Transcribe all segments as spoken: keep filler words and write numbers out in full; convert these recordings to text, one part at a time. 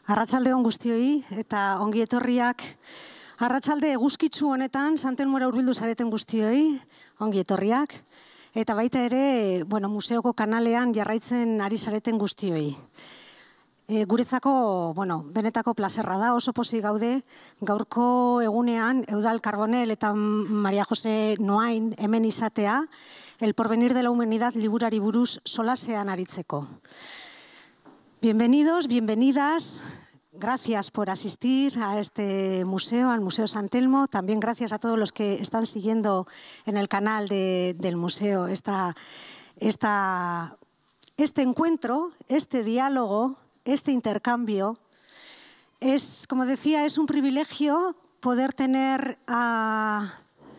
Arratsaldeon guztioi eta ongi etorriak. Arratsalde eguzkitsu honetan Santelmora hurbildu zareten guztioi, ongi etorriak. Eta baita ere, bueno, museoko kanalean jarraitzen ari zareten guztioi. E, guretzako, bueno, benetako plazerra da, oso pozik gaude, gaurko egunean Eudal Carbonell eta Maria Jose Noain hemen izatea, El porvenir de la humanidad liburari buruz solasean aritzeko. Bienvenidos, bienvenidas. Gracias por asistir a este museo, al Museo San Telmo. También gracias a todos los que están siguiendo en el canal de, del museo esta, esta, este encuentro, este diálogo, este intercambio. Es, como decía, es un privilegio poder tener a,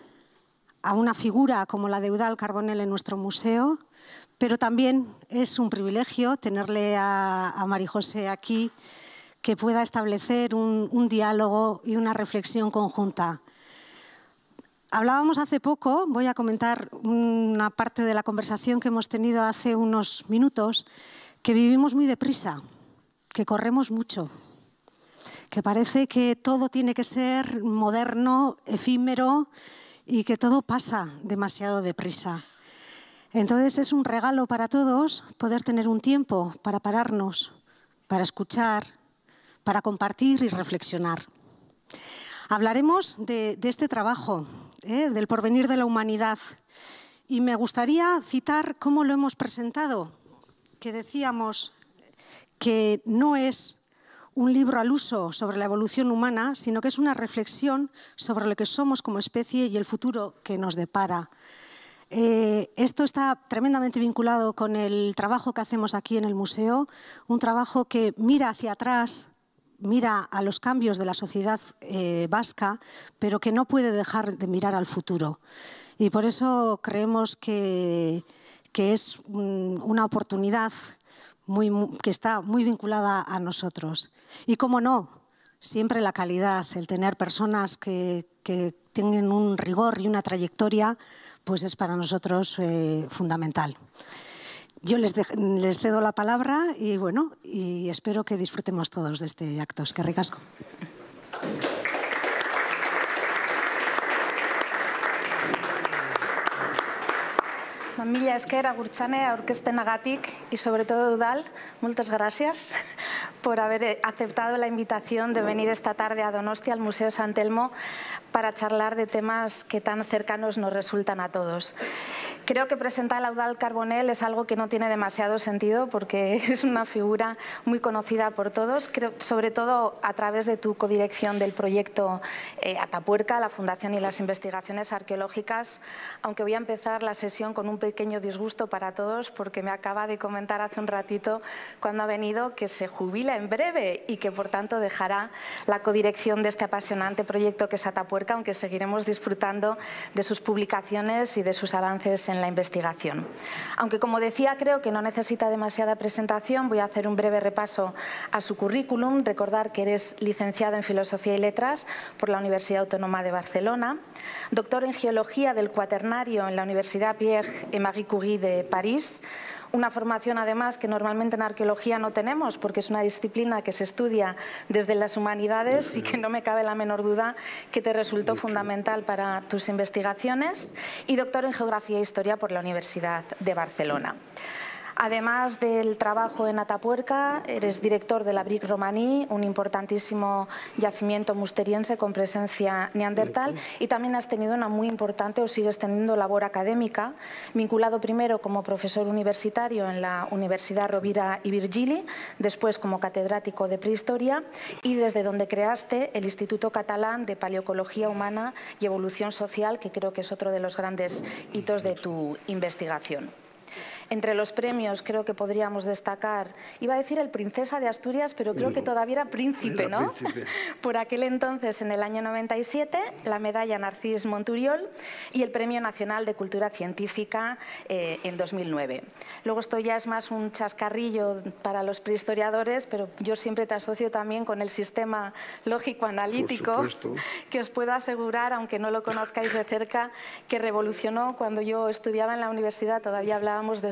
a una figura como la de Eudal Carbonell en nuestro museo, pero también es un privilegio tenerle a, a María José aquí, que pueda establecer un, un diálogo y una reflexión conjunta. Hablábamos hace poco, voy a comentar una parte de la conversación que hemos tenido hace unos minutos, que vivimos muy deprisa, que corremos mucho, que parece que todo tiene que ser moderno, efímero y que todo pasa demasiado deprisa. Entonces es un regalo para todos poder tener un tiempo para pararnos, para escuchar, para compartir y reflexionar. Hablaremos de, de este trabajo, ¿eh? del porvenir de la humanidad. Y me gustaría citar cómo lo hemos presentado, que decíamos que no es un libro al uso sobre la evolución humana, sino que es una reflexión sobre lo que somos como especie y el futuro que nos depara. Eh, esto está tremendamente vinculado con el trabajo que hacemos aquí en el museo, un trabajo que mira hacia atrás, mira a los cambios de la sociedad eh, vasca, pero que no puede dejar de mirar al futuro. Y por eso creemos que, que es un, una oportunidad muy, que está muy vinculada a nosotros. Y cómo no, siempre la calidad, el tener personas que, que tienen un rigor y una trayectoria, pues es para nosotros eh, fundamental. Yo les, de, les cedo la palabra y, bueno, y espero que disfrutemos todos de este acto. Eskerrik asko. Mila esker agurtzane aurkezpenagatik y sobre todo Eudal, muchas gracias por haber aceptado la invitación de venir esta tarde a Donostia, al Museo San Telmo, para charlar de temas que tan cercanos nos resultan a todos. Creo que presentar a Eudal Carbonell es algo que no tiene demasiado sentido porque es una figura muy conocida por todos, creo, sobre todo a través de tu codirección del proyecto eh, Atapuerca, la Fundación y las Investigaciones Arqueológicas, aunque voy a empezar la sesión con un pequeño disgusto para todos porque me acaba de comentar hace un ratito cuando ha venido que se jubila en breve y que por tanto dejará la codirección de este apasionante proyecto que es Atapuerca, aunque seguiremos disfrutando de sus publicaciones y de sus avances en la investigación. Aunque, como decía, creo que no necesita demasiada presentación, voy a hacer un breve repaso a su currículum. Recordar que eres licenciado en Filosofía y Letras por la Universidad Autónoma de Barcelona, doctor en Geología del Cuaternario en la Universidad Pierre et Marie Curie de París, una formación además que normalmente en arqueología no tenemos porque es una disciplina que se estudia desde las humanidades y que no me cabe la menor duda que te resultó fundamental para tus investigaciones, y doctor en Geografía e Historia por la Universidad de Barcelona. Además del trabajo en Atapuerca, eres director de la Brique Romaní, un importantísimo yacimiento musteriense con presencia neandertal, y también has tenido una muy importante, o sigues teniendo, labor académica, vinculado primero como profesor universitario en la Universidad Rovira i Virgili, después como catedrático de prehistoria, y desde donde creaste el Instituto Catalán de Paleoecología Humana y Evolución Social, que creo que es otro de los grandes hitos de tu investigación. Entre los premios creo que podríamos destacar, iba a decir el Princesa de Asturias, pero creo que todavía era Príncipe, ¿no? Príncipe. Por aquel entonces, en el año noventa y siete, la medalla Narcís Monturiol y el Premio Nacional de Cultura Científica eh, en dos mil nueve. Luego esto ya es más un chascarrillo para los prehistoriadores, pero yo siempre te asocio también con el sistema lógico-analítico, que os puedo asegurar, aunque no lo conozcáis de cerca, que revolucionó cuando yo estudiaba en la universidad, todavía hablábamos desde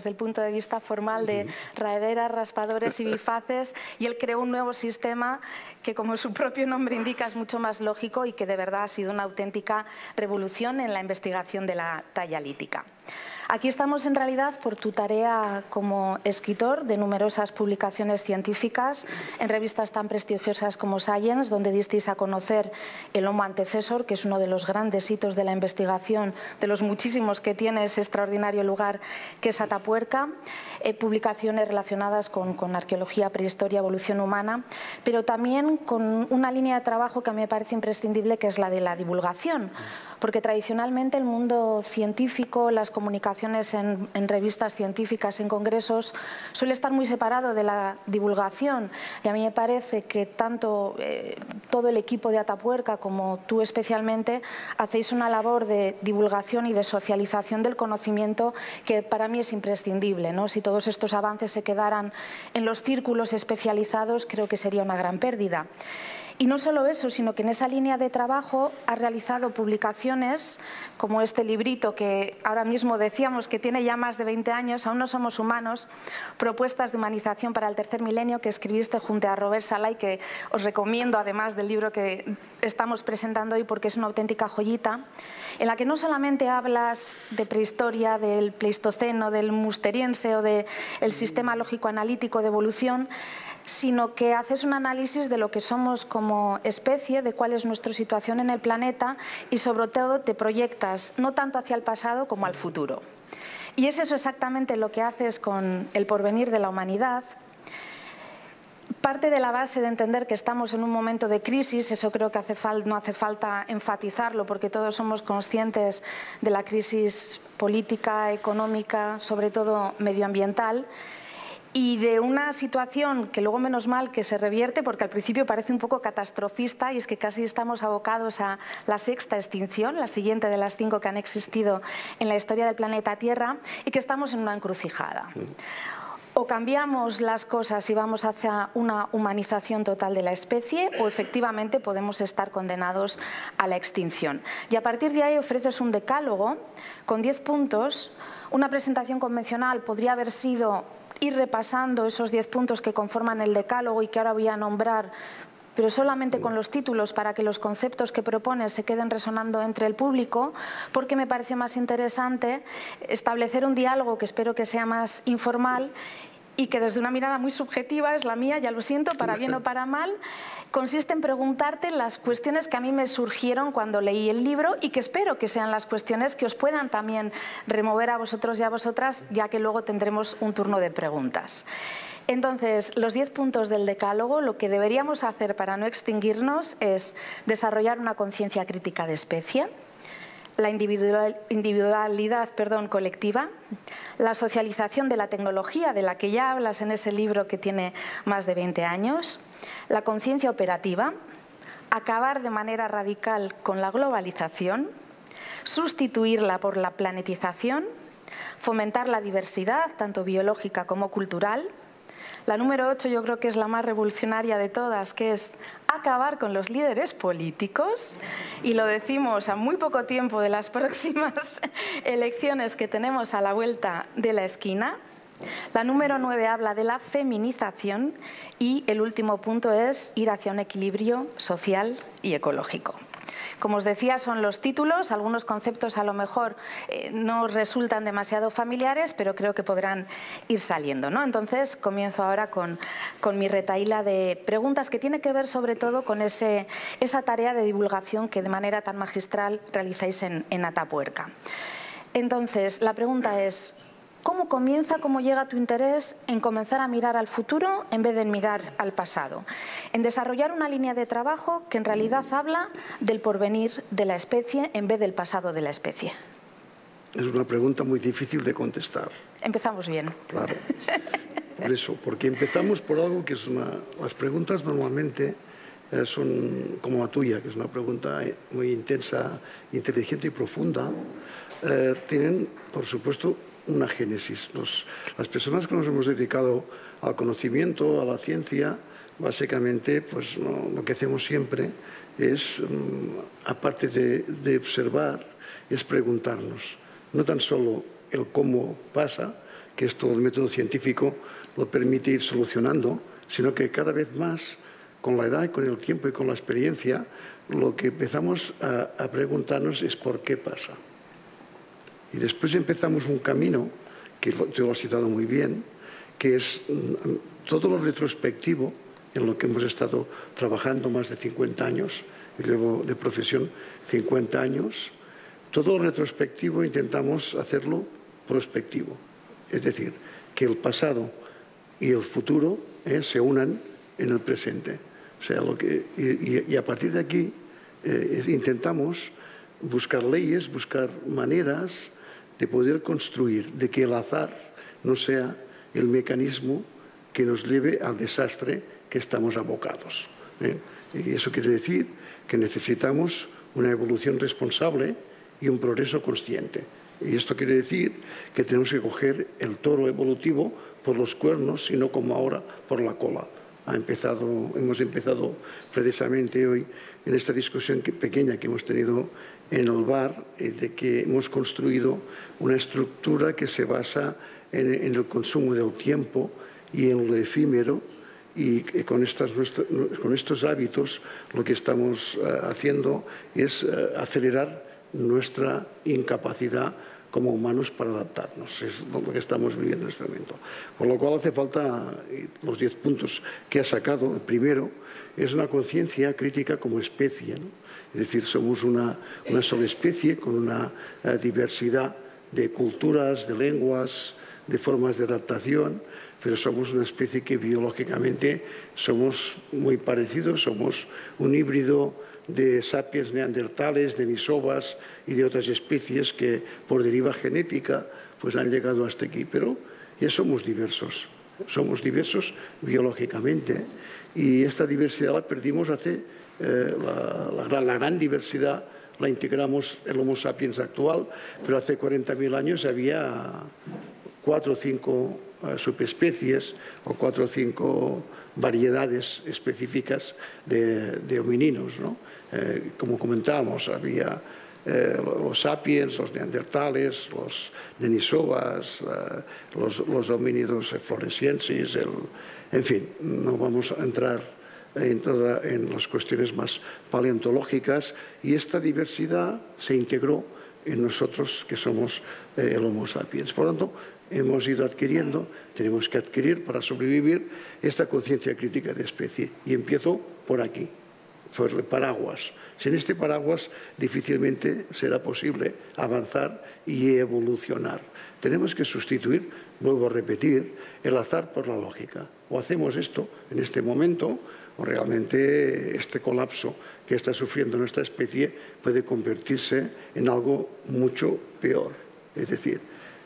desde el punto de vista formal de raederas, raspadores y bifaces, y él creó un nuevo sistema que, como su propio nombre indica, es mucho más lógico y que de verdad ha sido una auténtica revolución en la investigación de la talla lítica. Aquí estamos en realidad por tu tarea como escritor de numerosas publicaciones científicas en revistas tan prestigiosas como Science, donde disteis a conocer el Homo antecesor, que es uno de los grandes hitos de la investigación, de los muchísimos que tiene ese extraordinario lugar que es Atapuerca, eh, publicaciones relacionadas con, con arqueología, prehistoria, evolución humana, pero también con una línea de trabajo que a mí me parece imprescindible, que es la de la divulgación. Porque tradicionalmente el mundo científico, las comunicaciones en, en revistas científicas, en congresos, suele estar muy separado de la divulgación. Y a mí me parece que tanto eh, todo el equipo de Atapuerca como tú especialmente hacéis una labor de divulgación y de socialización del conocimiento que para mí es imprescindible, ¿no? Si todos estos avances se quedaran en los círculos especializados, creo que sería una gran pérdida. Y no solo eso, sino que en esa línea de trabajo ha realizado publicaciones como este librito que ahora mismo decíamos que tiene ya más de veinte años, Aún no somos humanos, propuestas de humanización para el tercer milenio, que escribiste junto a Robert Salai, que os recomiendo además del libro que estamos presentando hoy porque es una auténtica joyita, en la que no solamente hablas de prehistoria, del Pleistoceno, del Musteriense o del sistema lógico-analítico de evolución, sino que haces un análisis de lo que somos como especie, de cuál es nuestra situación en el planeta y sobre todo te proyectas no tanto hacia el pasado como al futuro. Y es eso exactamente lo que haces con El porvenir de la humanidad. Parte de la base de entender que estamos en un momento de crisis, eso creo que hace fal- no hace falta enfatizarlo porque todos somos conscientes de la crisis política, económica, sobre todo medioambiental, y de una situación que luego menos mal que se revierte porque al principio parece un poco catastrofista y es que casi estamos abocados a la sexta extinción, la siguiente de las cinco que han existido en la historia del planeta Tierra y que estamos en una encrucijada. O cambiamos las cosas y vamos hacia una humanización total de la especie o efectivamente podemos estar condenados a la extinción. Y a partir de ahí ofreces un decálogo con diez puntos. Una presentación convencional podría haber sido ir repasando esos diez puntos que conforman el decálogo y que ahora voy a nombrar, pero solamente con los títulos para que los conceptos que propones se queden resonando entre el público, porque me pareció más interesante establecer un diálogo que espero que sea más informal y que desde una mirada muy subjetiva, es la mía, ya lo siento, para bien o para mal, consiste en preguntarte las cuestiones que a mí me surgieron cuando leí el libro y que espero que sean las cuestiones que os puedan también remover a vosotros y a vosotras, ya que luego tendremos un turno de preguntas. Entonces, los diez puntos del decálogo, lo que deberíamos hacer para no extinguirnos es desarrollar una conciencia crítica de especie, la individual, individualidad perdón, colectiva, la socialización de la tecnología, de la que ya hablas en ese libro que tiene más de veinte años, la conciencia operativa, acabar de manera radical con la globalización, sustituirla por la planetización, fomentar la diversidad, tanto biológica como cultural. La número ocho yo creo que es la más revolucionaria de todas, que es acabar con los líderes políticos, y lo decimos a muy poco tiempo de las próximas elecciones que tenemos a la vuelta de la esquina. La número nueve habla de la feminización y el último punto es ir hacia un equilibrio social y ecológico. Como os decía, son los títulos, algunos conceptos a lo mejor eh, no resultan demasiado familiares, pero creo que podrán ir saliendo, ¿no? Entonces, comienzo ahora con, con mi retahíla de preguntas que tiene que ver sobre todo con ese, esa tarea de divulgación que de manera tan magistral realizáis en, en Atapuerca. Entonces, la pregunta es: ¿cómo comienza, cómo llega tu interés en comenzar a mirar al futuro en vez de mirar al pasado? En desarrollar una línea de trabajo que en realidad habla del porvenir de la especie en vez del pasado de la especie. Es una pregunta muy difícil de contestar. Empezamos bien. Claro. Por eso, porque empezamos por algo que es una... Las preguntas normalmente eh, son como la tuya, que es una pregunta muy intensa, inteligente y profunda. Eh, tienen, por supuesto, una génesis. Nos, las personas que nos hemos dedicado al conocimiento, a la ciencia, básicamente pues, no, lo que hacemos siempre es, um, aparte de, de observar, es preguntarnos. No tan solo el cómo pasa, que esto el método científico lo permite ir solucionando, sino que cada vez más, con la edad, con el tiempo y con la experiencia, lo que empezamos a, a preguntarnos es por qué pasa. Y después empezamos un camino, que te lo has citado muy bien, que es todo lo retrospectivo, en lo que hemos estado trabajando más de cincuenta años, y luego de profesión cincuenta años. Todo lo retrospectivo intentamos hacerlo prospectivo, es decir, que el pasado y el futuro eh, se unan en el presente. O sea, lo que, y, y a partir de aquí eh, intentamos buscar leyes, buscar maneras de poder construir, de que el azar no sea el mecanismo que nos lleve al desastre que estamos abocados. ¿eh? Y eso quiere decir que necesitamos una evolución responsable y un progreso consciente. Y esto quiere decir que tenemos que coger el toro evolutivo por los cuernos, y no como ahora por la cola. Ha empezado, hemos empezado precisamente hoy en esta discusión que, pequeña que hemos tenido en el bar, eh, de que hemos construido una estructura que se basa en, en el consumo del tiempo y en lo efímero, y con, estas, con estos hábitos lo que estamos uh, haciendo es uh, acelerar nuestra incapacidad como humanos para adaptarnos. Es lo que estamos viviendo en este momento. Por lo cual hace falta los diez puntos que ha sacado. El primero es una conciencia crítica como especie, ¿no? Es decir, somos una, una sola especie con una uh, diversidad de culturas, de lenguas, de formas de adaptación, pero somos una especie que biológicamente somos muy parecidos, somos un híbrido de sapiens neandertales, denisovas y de otras especies que por deriva genética pues han llegado hasta aquí, pero ya somos diversos, somos diversos biológicamente, y esta diversidad la perdimos hace, eh, la, la, la gran diversidad la integramos el Homo sapiens actual, pero hace cuarenta mil años había cuatro o cinco uh, subespecies o cuatro o cinco variedades específicas de, de homininos, ¿no? Eh, como comentábamos, había eh, los sapiens, los neandertales, los denisovas, eh, los, los homínidos floresiensis, el, en fin, no vamos a entrar en, toda, en las cuestiones más paleontológicas, y esta diversidad se integró en nosotros, que somos eh, el Homo sapiens. Por lo tanto, hemos ido adquiriendo, tenemos que adquirir para sobrevivir esta conciencia crítica de especie. Y empiezo por aquí, por el paraguas. Sin este paraguas difícilmente será posible avanzar y evolucionar. Tenemos que sustituir, vuelvo a repetir, el azar por la lógica. O hacemos esto en este momento, o realmente este colapso que está sufriendo nuestra especie puede convertirse en algo mucho peor. Es decir,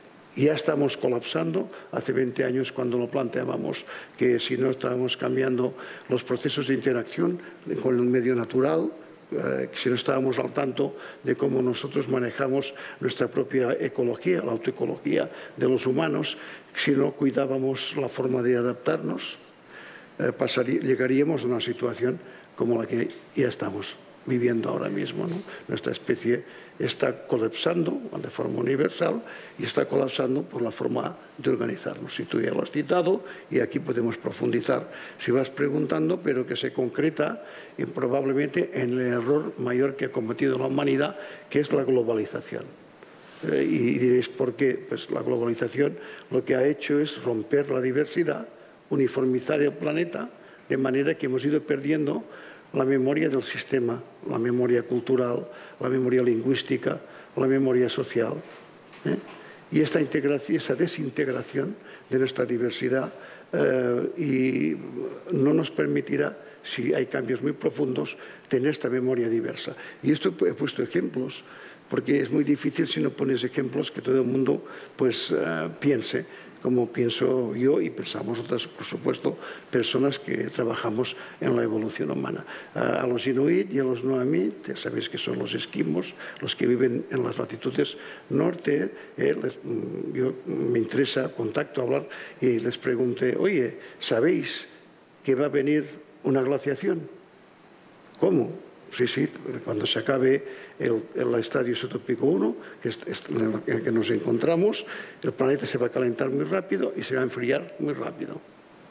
ya estamos colapsando. Hace veinte años, cuando lo planteábamos, que si no estábamos cambiando los procesos de interacción con el medio natural, eh, si no estábamos al tanto de cómo nosotros manejamos nuestra propia ecología, la autoecología de los humanos, si no cuidábamos la forma de adaptarnos, eh, pasaría, llegaríamos a una situación como la que ya estamos viviendo ahora mismo, ¿no? Nuestra especie está colapsando de forma universal y está colapsando por la forma de organizarnos. Y tú ya lo has citado, y aquí podemos profundizar si vas preguntando, pero que se concreta en, probablemente en el error mayor que ha cometido la humanidad, que es la globalización. Eh, y diréis, ¿por qué? Pues la globalización lo que ha hecho es romper la diversidad, uniformizar el planeta, de manera que hemos ido perdiendo la memoria del sistema, la memoria cultural, la memoria lingüística, la memoria social. ¿eh? Y esta integración, esta desintegración de nuestra diversidad eh, y no nos permitirá, si hay cambios muy profundos, tener esta memoria diversa. Y esto he puesto ejemplos, porque es muy difícil si no pones ejemplos que todo el mundo pues, uh, piense como pienso yo, y pensamos otras, por supuesto, personas que trabajamos en la evolución humana. A los inuit y a los noamit, ya sabéis que son los esquimos, los que viven en las latitudes norte, eh, les, yo me interesa, contacto, hablar, y les pregunté, oye, ¿sabéis que va a venir una glaciación? ¿Cómo? Sí, sí, cuando se acabe el, el estadio isotópico uno, que es, es en el que nos encontramos, el planeta se va a calentar muy rápido y se va a enfriar muy rápido.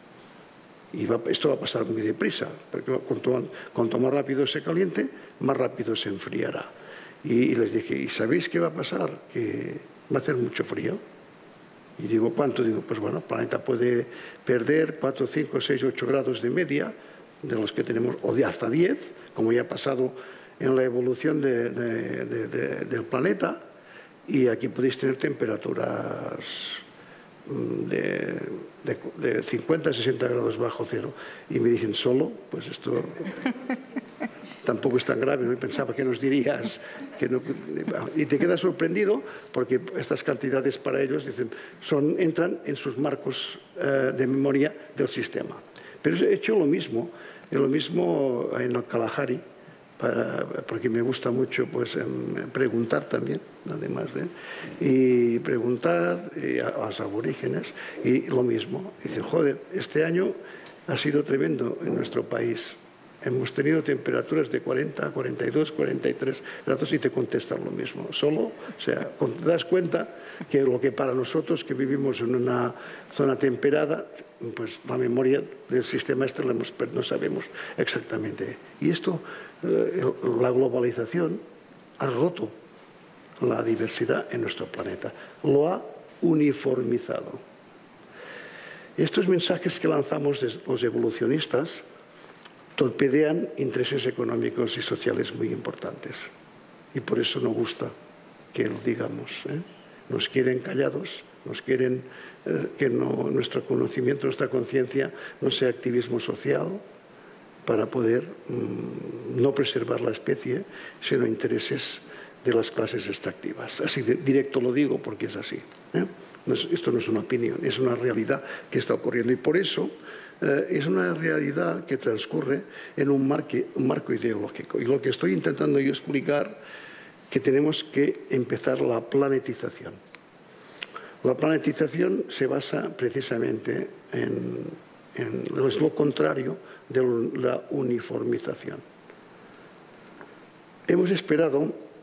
Y va, esto va a pasar muy deprisa, porque cuanto, cuanto más rápido se caliente, más rápido se enfriará. Y, y les dije, ¿y sabéis qué va a pasar? Que va a hacer mucho frío. Y digo, ¿cuánto? Digo, pues bueno, el planeta puede perder cuatro, cinco, seis, ocho grados de media, de los que tenemos, o de hasta diez, como ya ha pasado en la evolución de, de, de, de, del planeta, y aquí podéis tener temperaturas de, de, de cincuenta a sesenta grados bajo cero. Y me dicen, ¿solo? Pues esto tampoco es tan grave, ¿no? Y pensaba que nos dirías que no, y te quedas sorprendido porque estas cantidades para ellos dicen, son, entran en sus marcos eh, de memoria del sistema. Pero he hecho lo mismo, lo mismo en el Kalahari, para, porque me gusta mucho pues, preguntar también, además de, y preguntar y a, a los aborígenes, y lo mismo. Dicen, joder, este año ha sido tremendo en nuestro país. Hemos tenido temperaturas de cuarenta, cuarenta y dos, cuarenta y tres grados y te contestan lo mismo. Solo, o sea, te das cuenta que lo que para nosotros que vivimos en una zona temperada, pues la memoria del sistema este la hemos, no sabemos exactamente. Y esto, eh, la globalización ha roto la diversidad en nuestro planeta, lo ha uniformizado. Estos mensajes que lanzamos los evolucionistas torpedean intereses económicos y sociales muy importantes. Y por eso nos gusta que lo digamos, ¿eh? Nos quieren callados, nos quieren eh, que no, nuestro conocimiento, nuestra conciencia no sea activismo social para poder mmm, no preservar la especie, sino intereses de las clases extractivas. Así de directo lo digo porque es así, ¿eh? No es, esto no es una opinión, es una realidad que está ocurriendo y por eso Eh, es una realidad que transcurre en un, marque, un marco ideológico. Y lo que estoy intentando yo explicar, que tenemos que empezar la planetización. La planetización se basa precisamente en, en es lo contrario de la uniformización. Hemos esperado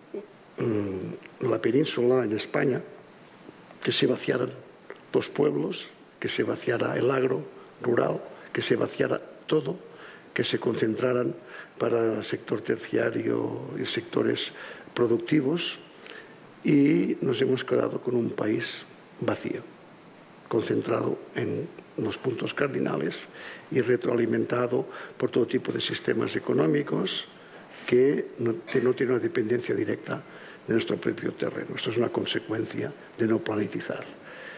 en la península, en España, que se vaciaran los pueblos, que se vaciara el agro rural, que se vaciara todo, que se concentraran para el sector terciario y sectores productivos y nos hemos quedado con un país vacío, concentrado en los puntos cardinales y retroalimentado por todo tipo de sistemas económicos que no, que no tienen una dependencia directa de nuestro propio terreno. Esto es una consecuencia de no planetizar.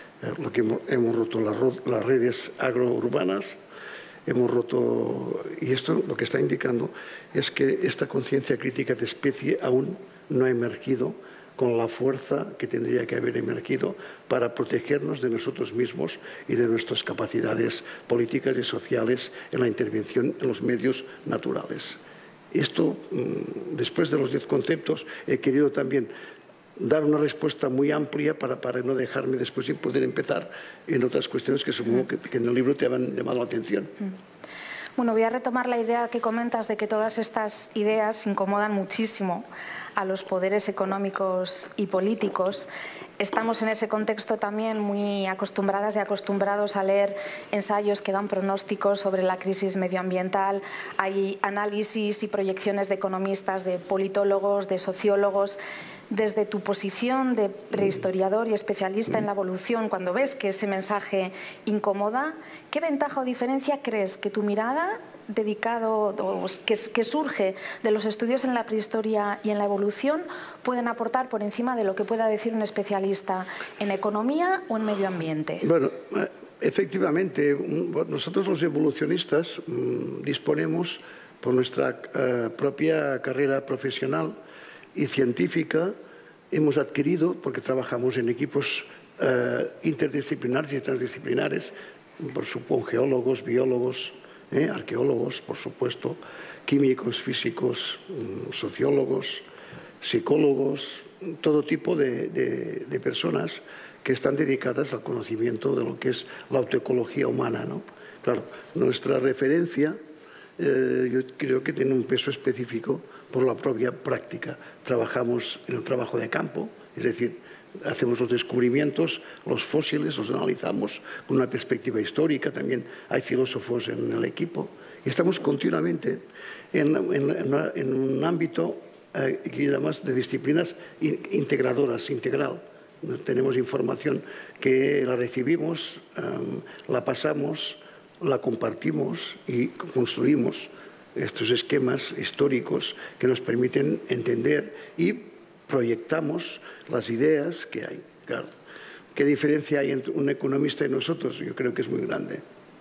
Lo que hemos, hemos roto las, las redes agrourbanas, hemos roto, y esto lo que está indicando es que esta conciencia crítica de especie aún no ha emergido con la fuerza que tendría que haber emergido para protegernos de nosotros mismos y de nuestras capacidades políticas y sociales en la intervención en los medios naturales. Esto, después de los diez conceptos, he querido también dar una respuesta muy amplia para, para no dejarme después sin poder empezar en otras cuestiones que supongo que, que en el libro te han llamado la atención. Bueno, voy a retomar la idea que comentas de que todas estas ideas incomodan muchísimo a los poderes económicos y políticos. Estamos en ese contexto también muy acostumbradas y acostumbrados a leer ensayos que dan pronósticos sobre la crisis medioambiental. Hay análisis y proyecciones de economistas, de politólogos, de sociólogos. Desde tu posición de prehistoriador y especialista en la evolución, cuando ves que ese mensaje incomoda, ¿qué ventaja o diferencia crees que tu mirada dedicado o que, que surge de los estudios en la prehistoria y en la evolución pueden aportar por encima de lo que pueda decir un especialista en economía o en medio ambiente? Bueno, efectivamente, nosotros los evolucionistas mmm, disponemos por nuestra uh, propia carrera profesional y científica, hemos adquirido, porque trabajamos en equipos uh, interdisciplinares y transdisciplinares, por supuesto geólogos, biólogos, eh, arqueólogos, por supuesto, químicos, físicos, um, sociólogos, psicólogos, todo tipo de, de, de personas que están dedicadas al conocimiento de lo que es la autoecología humana, ¿no? Claro, nuestra referencia eh, yo creo que tiene un peso específico por la propia práctica. Trabajamos en el trabajo de campo, es decir, hacemos los descubrimientos, los fósiles, los analizamos con una perspectiva histórica, también hay filósofos en el equipo, y estamos continuamente en, en, en, una, en un ámbito eh, que además de disciplinas integradoras, integral. Tenemos información que la recibimos, um, la pasamos, la compartimos y construimos estos esquemas históricos que nos permiten entender y proyectamos las ideas que hay. Claro, ¿qué diferencia hay entre un economista y nosotros? Yo creo que es muy grande.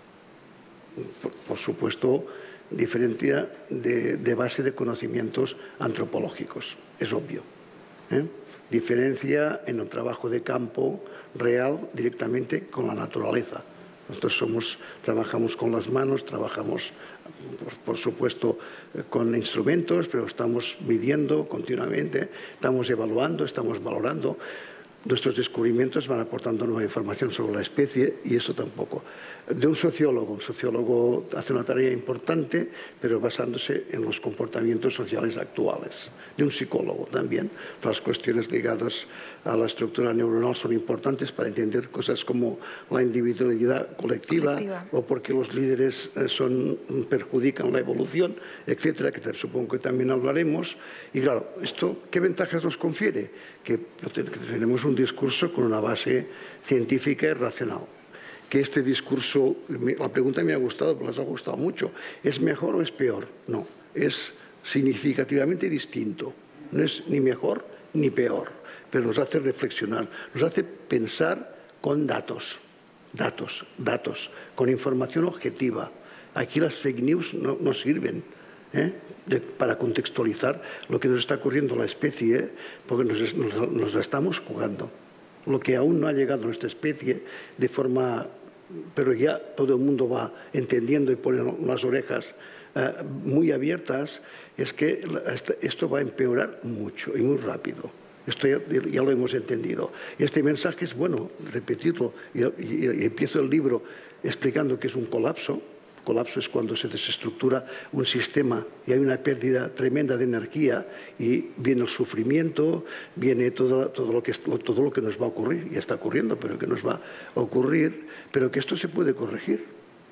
Por, por supuesto, diferencia de, de base de conocimientos antropológicos, es obvio, ¿eh? Diferencia en el trabajo de campo real directamente con la naturaleza. Nosotros somos, trabajamos con las manos, trabajamos, por, por supuesto, con instrumentos, pero estamos midiendo continuamente, estamos evaluando, estamos valorando. Nuestros descubrimientos van aportando nueva información sobre la especie y eso tampoco. De un sociólogo, un sociólogo hace una tarea importante, pero basándose en los comportamientos sociales actuales. De un psicólogo también. Las cuestiones ligadas a la estructura neuronal son importantes para entender cosas como la individualidad colectiva, colectiva. o porque los líderes son, perjudican la evolución, etcétera, que supongo que también hablaremos. Y claro, ¿esto qué ventajas nos confiere? Que tenemos un discurso con una base científica y racional. Que este discurso, la pregunta me ha gustado, pero les ha gustado mucho, ¿es mejor o es peor? No, es significativamente distinto. No es ni mejor ni peor, pero nos hace reflexionar, nos hace pensar con datos, datos, datos, con información objetiva. Aquí las fake news no, no sirven ¿eh? de, para contextualizar lo que nos está ocurriendo a la especie, ¿eh? porque nos, nos, nos la estamos jugando. Lo que aún no ha llegado a nuestra especie de forma, pero ya todo el mundo va entendiendo y pone las orejas eh, muy abiertas, es que esto va a empeorar mucho y muy rápido. Esto ya, ya lo hemos entendido. Y este mensaje es bueno repetirlo. Y, y, y empiezo el libro explicando que es un colapso. Colapso es cuando se desestructura un sistema y hay una pérdida tremenda de energía y viene el sufrimiento, viene todo, todo, lo que, todo lo que nos va a ocurrir, y está ocurriendo, pero que nos va a ocurrir, pero que esto se puede corregir.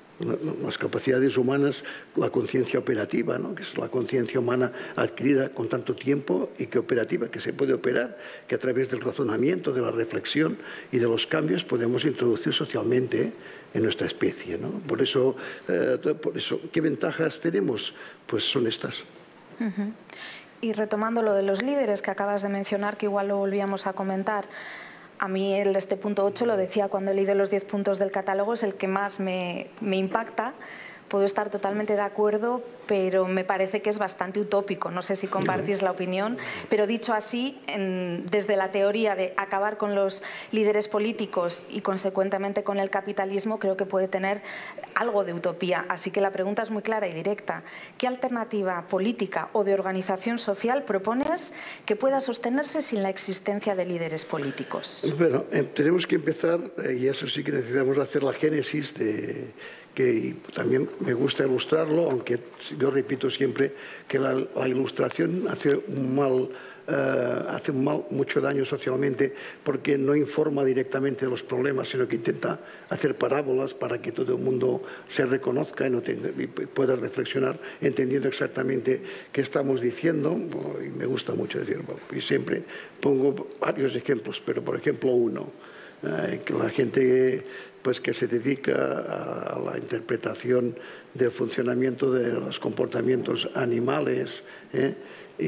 Las capacidades humanas, la conciencia operativa, ¿no? que es la conciencia humana adquirida con tanto tiempo y que operativa, que se puede operar, que a través del razonamiento, de la reflexión y de los cambios podemos introducir socialmente en nuestra especie, ¿no? Por eso, eh, por eso, ¿qué ventajas tenemos? Pues son estas. Uh-huh. Y retomando lo de los líderes que acabas de mencionar, que igual lo volvíamos a comentar, a mí el, este punto ocho, lo decía cuando he leído los diez puntos del catálogo, es el que más me, me impacta. Puedo estar totalmente de acuerdo, pero me parece que es bastante utópico. No sé si compartís la opinión, pero dicho así, en, desde la teoría de acabar con los líderes políticos y consecuentemente con el capitalismo, creo que puede tener algo de utopía. Así que la pregunta es muy clara y directa. ¿Qué alternativa política o de organización social propones que pueda sostenerse sin la existencia de líderes políticos? Bueno, eh, tenemos que empezar, eh, y eso sí que necesitamos hacer la génesis de... que también me gusta ilustrarlo, aunque yo repito siempre que la, la ilustración hace un mal, uh, hace un mal, mucho daño socialmente, porque no informa directamente de los problemas, sino que intenta hacer parábolas para que todo el mundo se reconozca y, no tenga, y pueda reflexionar entendiendo exactamente qué estamos diciendo. Y me gusta mucho decirlo, y siempre pongo varios ejemplos, pero por ejemplo uno, uh, que la gente pues que se dedica a la interpretación del funcionamiento de los comportamientos animales, ¿eh?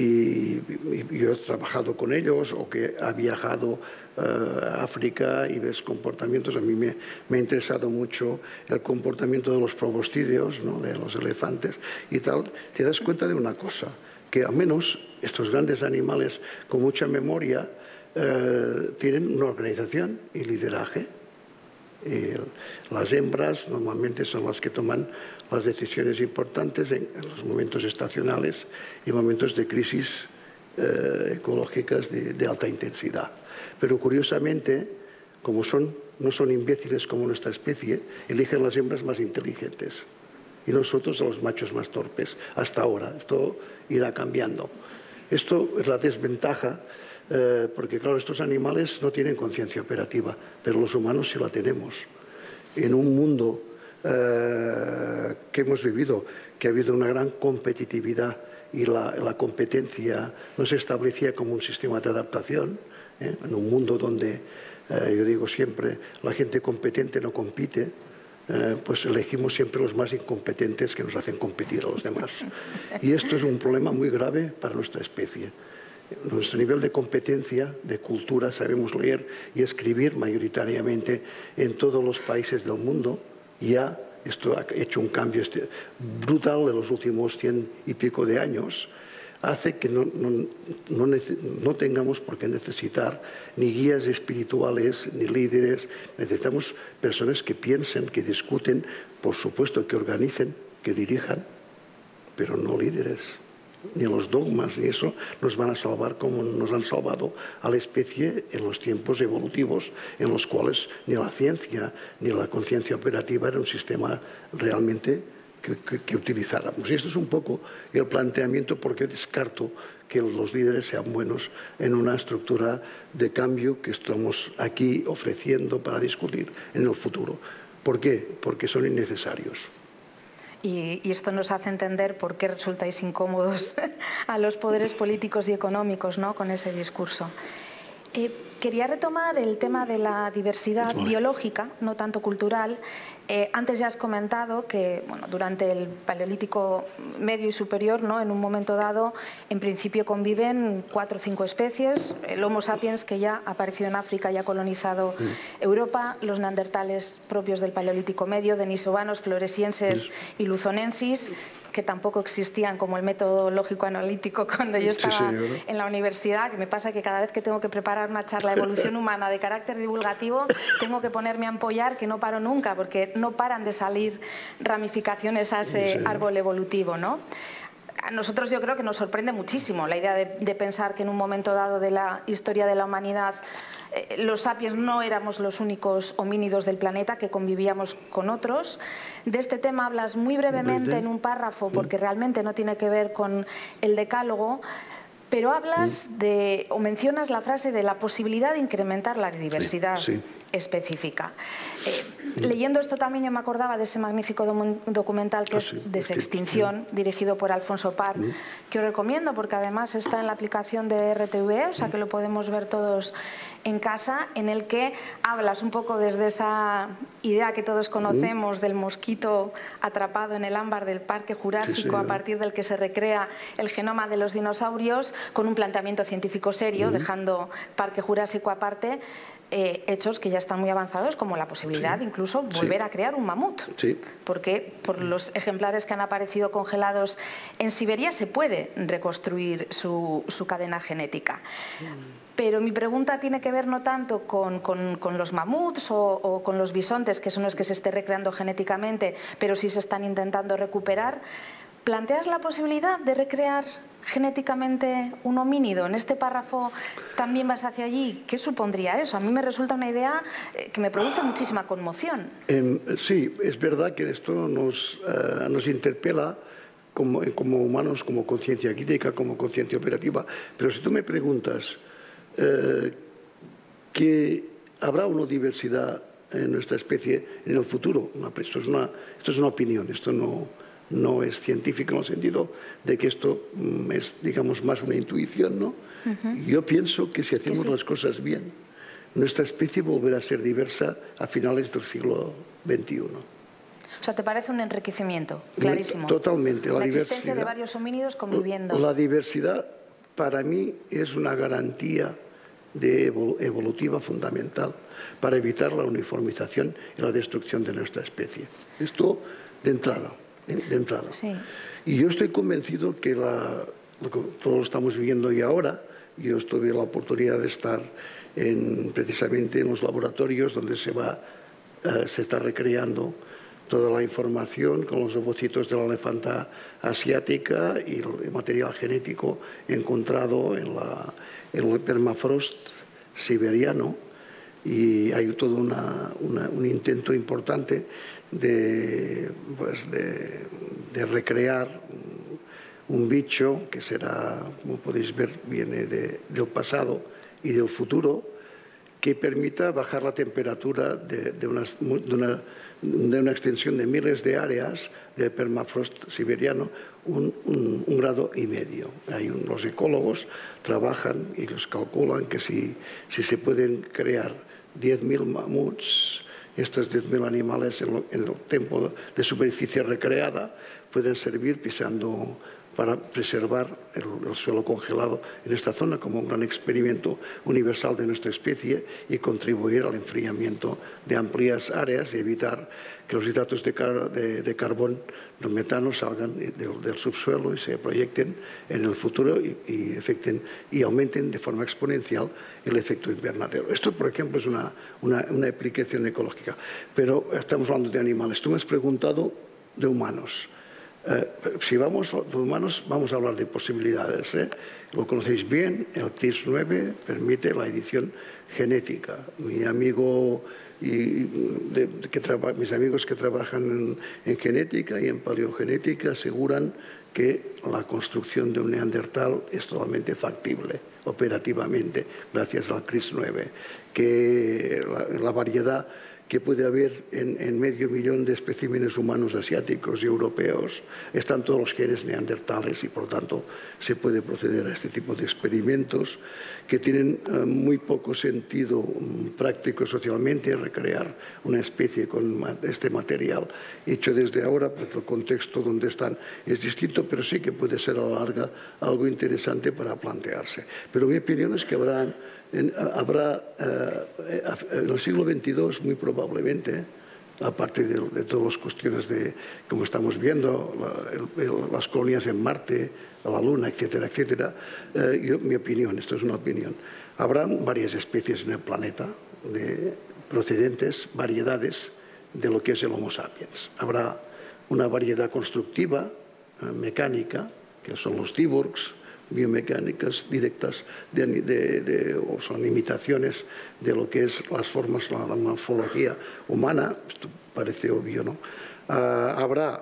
y, y yo he trabajado con ellos, o que ha viajado uh, a África y ves comportamientos. A mí me, me ha interesado mucho el comportamiento de los proboscideos, ¿no? de los elefantes y tal. Te das cuenta de una cosa, que al menos estos grandes animales con mucha memoria uh, tienen una organización y lideraje. Eh, las hembras normalmente son las que toman las decisiones importantes en, en los momentos estacionales y momentos de crisis eh, ecológicas de, de alta intensidad. Pero curiosamente, como son, no son imbéciles como nuestra especie, eligen las hembras más inteligentes. y nosotros a los machos más torpes, hasta ahora. Esto irá cambiando. Esto es la desventaja, eh, porque claro, estos animales no tienen conciencia operativa, pero los humanos sí la tenemos. En un mundo eh, que hemos vivido, que ha habido una gran competitividad y la, la competencia no se establecía como un sistema de adaptación, ¿eh? En un mundo donde, eh, yo digo siempre, la gente competente no compite, eh, pues elegimos siempre los más incompetentes que nos hacen competir a los demás. Y esto es un problema muy grave para nuestra especie. Nuestro nivel de competencia, de cultura, sabemos leer y escribir mayoritariamente en todos los países del mundo. Ya esto ha hecho un cambio brutal en los últimos cien y pico de años. Hace que no, no, no, no tengamos por qué necesitar ni guías espirituales, ni líderes. Necesitamos personas que piensen, que discuten, por supuesto que organicen, que dirijan, pero no líderes. Ni los dogmas, ni eso nos van a salvar como nos han salvado a la especie en los tiempos evolutivos, en los cuales ni la ciencia ni la conciencia operativa era un sistema realmente que, que, que utilizáramos. Y esto es un poco el planteamiento por qué descarto que los líderes sean buenos en una estructura de cambio que estamos aquí ofreciendo para discutir en el futuro. ¿Por qué? Porque son innecesarios. Y, y esto nos hace entender por qué resultáis incómodos a los poderes políticos y económicos, ¿no?, con ese discurso. Eh, quería retomar el tema de la diversidad biológica, no tanto cultural. Eh, antes ya has comentado que bueno, durante el Paleolítico medio y superior, ¿no?, en un momento dado, en principio conviven cuatro o cinco especies. El Homo sapiens, que ya ha aparecido en África y ha colonizado sí. Europa, los neandertales propios del Paleolítico medio, denisovanos, floresienses sí. y luzonensis, que tampoco existían como el método lógico-analítico cuando yo estaba sí, sí, en la universidad, que me pasa que cada vez que tengo que preparar una charla de evolución humana de carácter divulgativo, tengo que ponerme a empollar, que no paro nunca, porque no paran de salir ramificaciones a ese sí. árbol evolutivo, ¿no? A nosotros yo creo que nos sorprende muchísimo la idea de, de pensar que en un momento dado de la historia de la humanidad eh, los sapiens no éramos los únicos homínidos del planeta, que convivíamos con otros. De este tema hablas muy brevemente en un párrafo, porque realmente no tiene que ver con el decálogo, pero hablas de, o mencionas la frase de la posibilidad de incrementar la diversidad sí, sí. específica. Eh, leyendo esto también yo me acordaba de ese magnífico documental que ah, sí, es Desextinción, sí. dirigido por Alfonso Parr, sí. que os recomiendo porque además está en la aplicación de R T V E, o sea que lo podemos ver todos en casa, en el que hablas un poco desde esa idea que todos conocemos sí. del mosquito atrapado en el ámbar del Parque Jurásico, sí, sí, a partir del que se recrea el genoma de los dinosaurios, con un planteamiento científico serio, sí. dejando Parque Jurásico aparte, eh, hechos que ya están muy avanzados, como la posibilidad sí. de incluso volver sí. a crear un mamut. Sí. Porque por los ejemplares que han aparecido congelados en Siberia se puede reconstruir su, su cadena genética. Pero mi pregunta tiene que ver no tanto con, con, con los mamuts o, o con los bisontes, que son los que se esté recreando genéticamente, pero sí se están intentando recuperar. ¿Planteas la posibilidad de recrear genéticamente un homínido? En este párrafo también vas hacia allí. ¿Qué supondría eso? A mí me resulta una idea que me produce muchísima conmoción. Eh, sí, es verdad que esto nos, uh, nos interpela como, como humanos, como conciencia crítica, como conciencia operativa. Pero si tú me preguntas eh, que habrá una diversidad en nuestra especie en el futuro, no, esto, es una, esto es una opinión, esto no... no es científico en el sentido de que esto es, digamos, más una intuición, ¿no? Uh-huh. Yo pienso que si hacemos que sí. las cosas bien, nuestra especie volverá a ser diversa a finales del siglo veintiuno. O sea, ¿te parece un enriquecimiento? Clarísimo. Totalmente. La, la existencia de varios homínidos conviviendo. La diversidad, para mí, es una garantía de evolutiva fundamental para evitar la uniformización y la destrucción de nuestra especie. Esto de entrada. de entrada. Sí. Y yo estoy convencido que la, lo que todos estamos viviendo y ahora, yo tuve la oportunidad de estar en, precisamente en los laboratorios donde se, va, uh, se está recreando toda la información con los ovocitos de la elefanta asiática y el material genético encontrado en, la, en el permafrost siberiano, y hay todo una, una, un intento importante de, pues de de recrear un bicho que será, como podéis ver, viene de, del pasado y del futuro, que permita bajar la temperatura de, de, unas, de, una, de una extensión de miles de áreas de permafrost siberiano, un, un, un grado y medio. Hay un, los ecólogos trabajan y los calculan que si, si se pueden crear diez mil mamuts, estos diez mil animales en, lo, en el tiempo de superficie recreada, pueden servir pisando para preservar el, el suelo congelado en esta zona como un gran experimento universal de nuestra especie y contribuir al enfriamiento de amplias áreas y evitar que los hidratos de, car de, de carbón, del metano, salgan del, del subsuelo y se proyecten en el futuro y, y, efecten, y aumenten de forma exponencial el efecto invernadero. Esto, por ejemplo, es una, una, una aplicación ecológica. Pero estamos hablando de animales. Tú me has preguntado de humanos. Eh, si vamos de humanos, vamos a hablar de posibilidades. ¿eh? Lo conocéis bien, el C R I S nueve permite la edición genética. Mi amigo y de, de, que traba, mis amigos que trabajan en, en genética y en paleogenética aseguran que la construcción de un neandertal es totalmente factible operativamente gracias al C R I S nueve, que la, la variedad que puede haber en, en medio millón de especímenes humanos asiáticos y europeos, están todos los genes neandertales y, por tanto, se puede proceder a este tipo de experimentos que tienen uh, muy poco sentido um, práctico socialmente, recrear una especie con este material hecho desde ahora, porque el contexto donde están es distinto, pero sí que puede ser a la larga algo interesante para plantearse. Pero mi opinión es que habrá En, habrá eh, en el siglo veintidós, muy probablemente, aparte de, de todas las cuestiones de, como estamos viendo, la, el, el, las colonias en Marte, la Luna, etcétera, etcétera, eh, yo, mi opinión, esto es una opinión, habrá varias especies en el planeta de procedentes, variedades de lo que es el Homo sapiens. Habrá una variedad constructiva, eh, mecánica, que son los cyborgs, biomecánicas directas de, de, de, o son imitaciones de lo que es las formas, la, la morfología humana, esto parece obvio, ¿no? Uh, habrá,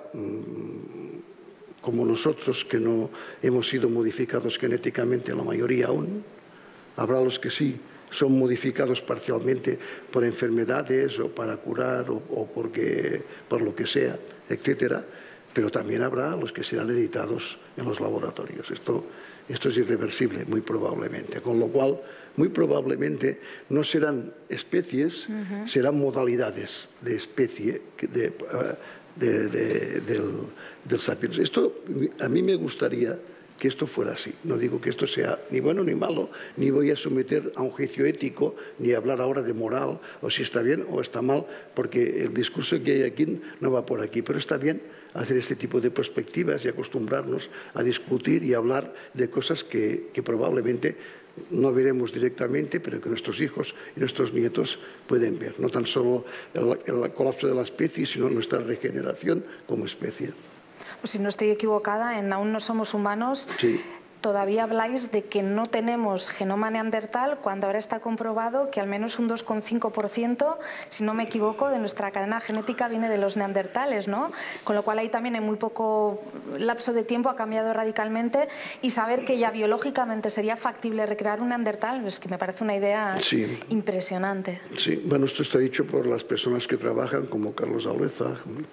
mmm, como nosotros, que no hemos sido modificados genéticamente, la mayoría aún, habrá los que sí son modificados parcialmente por enfermedades o para curar o, o porque, por lo que sea, etcétera, pero también habrá los que serán editados en los laboratorios. Esto, esto es irreversible, muy probablemente. Con lo cual, muy probablemente no serán especies, uh-huh. serán modalidades de especie de, de, de, del, del sapiens. Esto, a mí me gustaría que esto fuera así. No digo que esto sea ni bueno ni malo, ni voy a someter a un juicio ético, ni hablar ahora de moral, o si está bien o está mal, porque el discurso que hay aquí no va por aquí. Pero está bien hacer este tipo de perspectivas y acostumbrarnos a discutir y hablar de cosas que, que probablemente no veremos directamente, pero que nuestros hijos y nuestros nietos pueden ver. No tan solo el, el colapso de la especie, sino nuestra regeneración como especie. Pues si no estoy equivocada, en Aún no somos humanos, sí. Todavía habláis de que no tenemos genoma neandertal, cuando ahora está comprobado que al menos un dos coma cinco por ciento, si no me equivoco, de nuestra cadena genética viene de los neandertales, ¿no? Con lo cual ahí también en muy poco lapso de tiempo ha cambiado radicalmente, y saber que ya biológicamente sería factible recrear un neandertal, es que me parece una idea sí. impresionante. Sí, bueno, esto está dicho por las personas que trabajan, como Carlos Alhueza,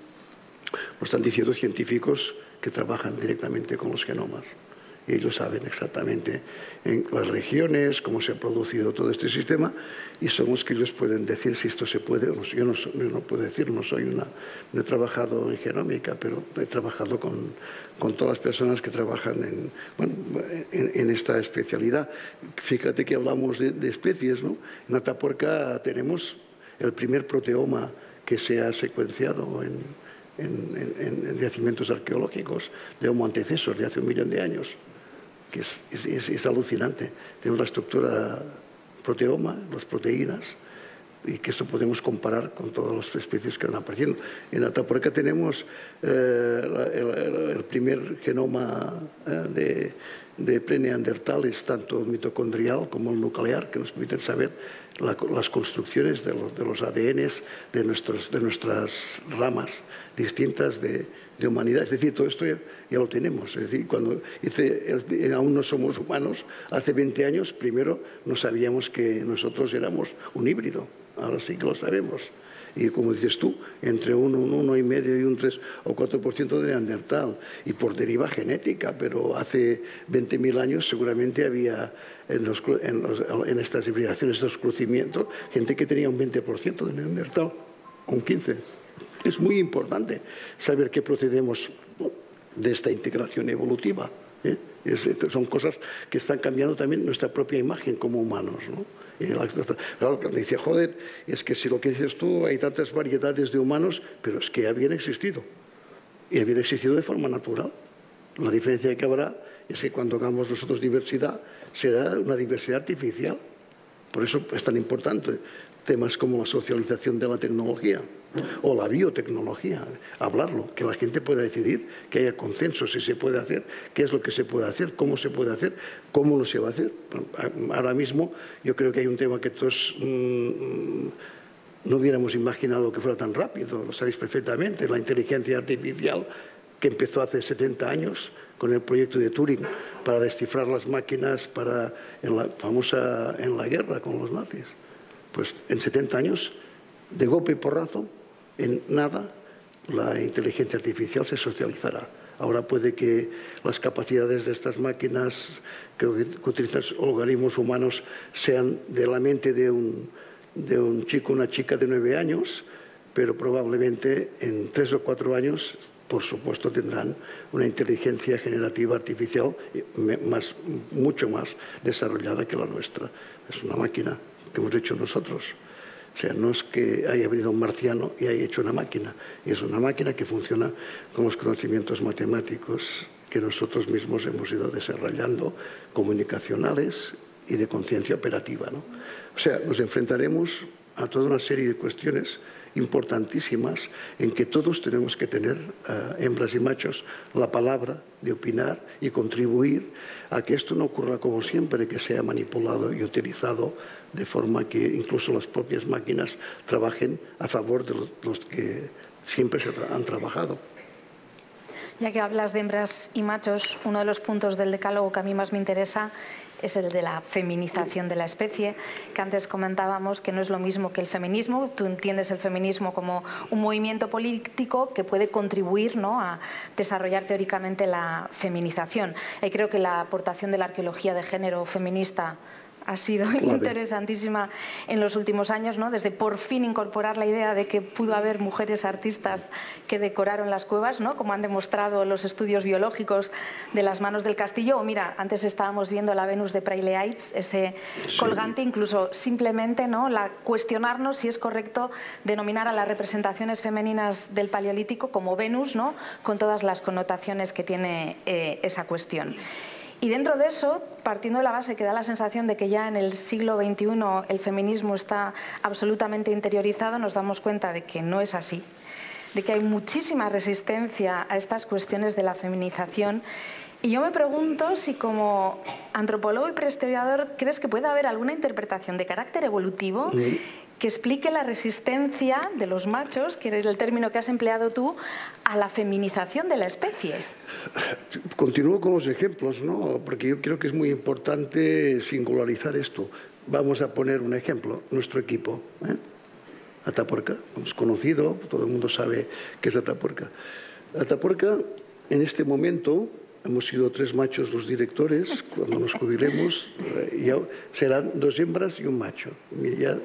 lo están diciendo científicos que trabajan directamente con los genomas. Y ellos saben exactamente en las regiones, cómo se ha producido todo este sistema, y son los que ellos pueden decir si esto se puede o no. Yo no, yo no puedo decir, no soy una, no he trabajado en genómica, pero he trabajado con, con todas las personas que trabajan en, bueno, en, en esta especialidad. Fíjate que hablamos de, de especies, ¿no? En Atapuerca tenemos el primer proteoma que se ha secuenciado en, en, en, en yacimientos arqueológicos de Homo antecesor de hace un millón de años. Que es, es, es alucinante. Tenemos la estructura proteoma, las proteínas, y que esto podemos comparar con todas las especies que van apareciendo. En Atapuerca tenemos eh, la, el, el primer genoma eh, de, de preneandertales, tanto mitocondrial como el nuclear, que nos permiten saber la, las construcciones de los, de los A D Ns de, nuestros, de nuestras ramas distintas de, de humanidad. Es decir, todo esto ya, ya lo tenemos. Es decir, cuando dice el, aún no somos humanos, hace veinte años, primero no sabíamos que nosotros éramos un híbrido. Ahora sí que lo sabemos. Y como dices tú, entre un, un uno y medio y un tres o cuatro por ciento de neandertal, y por deriva genética, pero hace veinte mil años seguramente había en, los, en, los, en estas hibridaciones, estos crecimientos, gente que tenía un veinte por ciento de neandertal, o un quince por ciento. Es muy importante saber que procedemos de esta integración evolutiva. ¿eh? Es, son cosas que están cambiando también nuestra propia imagen como humanos, ¿no? Y la, claro, cuando dice, joder, es que si lo que dices tú, hay tantas variedades de humanos, pero es que habían existido. Y habían existido de forma natural. La diferencia que habrá es que cuando hagamos nosotros diversidad, será una diversidad artificial. Por eso es tan importante temas como la socialización de la tecnología o la biotecnología, hablarlo, que la gente pueda decidir, que haya consenso, si se puede hacer, qué es lo que se puede hacer, cómo se puede hacer, cómo no se va a hacer. Ahora mismo yo creo que hay un tema que todos mmm, no hubiéramos imaginado que fuera tan rápido, lo sabéis perfectamente, la inteligencia artificial que empezó hace setenta años con el proyecto de Turing para descifrar las máquinas para, en la famosa en la guerra con los nazis. Pues en setenta años, de golpe y porrazo, en nada, la inteligencia artificial se socializará. Ahora puede que las capacidades de estas máquinas que, que utilizan organismos humanos sean de la mente de un, de un chico o una chica de nueve años, pero probablemente en tres o cuatro años, por supuesto, tendrán una inteligencia generativa artificial más, mucho más desarrollada que la nuestra. Es una máquina que hemos hecho nosotros. O sea, no es que haya venido un marciano y haya hecho una máquina. Es una máquina que funciona con los conocimientos matemáticos que nosotros mismos hemos ido desarrollando, comunicacionales y de conciencia operativa, ¿no? O sea, nos enfrentaremos a toda una serie de cuestiones importantísimas en que todos tenemos que tener, uh, hembras y machos, la palabra de opinar y contribuir a que esto no ocurra como siempre, que sea manipulado y utilizado de forma que incluso las propias máquinas trabajen a favor de los, los que siempre se tra- han trabajado. Ya que hablas de hembras y machos, uno de los puntos del decálogo que a mí más me interesa es el de la feminización de la especie, que antes comentábamos que no es lo mismo que el feminismo. Tú entiendes el feminismo como un movimiento político que puede contribuir, ¿no?, a desarrollar teóricamente la feminización. Y creo que la aportación de la arqueología de género feminista ha sido clave, interesantísima en los últimos años, ¿no? Desde por fin incorporar la idea de que pudo haber mujeres artistas que decoraron las cuevas, ¿no?, como han demostrado los estudios biológicos de las manos del castillo. O mira, antes estábamos viendo la Venus de Praille-Aitz, ese sí. colgante, incluso simplemente, ¿no?, la cuestionarnos si es correcto denominar a las representaciones femeninas del Paleolítico como Venus, ¿no?, con todas las connotaciones que tiene eh, esa cuestión. Y dentro de eso, partiendo de la base que da la sensación de que ya en el siglo veintiuno el feminismo está absolutamente interiorizado, nos damos cuenta de que no es así, de que hay muchísima resistencia a estas cuestiones de la feminización. Y yo me pregunto si como antropólogo y prehistoriador crees que puede haber alguna interpretación de carácter evolutivo que explique la resistencia de los machos, que es el término que has empleado tú, a la feminización de la especie. Continúo con los ejemplos, ¿no?, porque yo creo que es muy importante singularizar esto. Vamos a poner un ejemplo, nuestro equipo, ¿eh? Atapuerca, es conocido, todo el mundo sabe qué es Atapuerca. Atapuerca, en este momento, hemos sido tres machos los directores, cuando nos jubilemos ya serán dos hembras y un macho. Ya,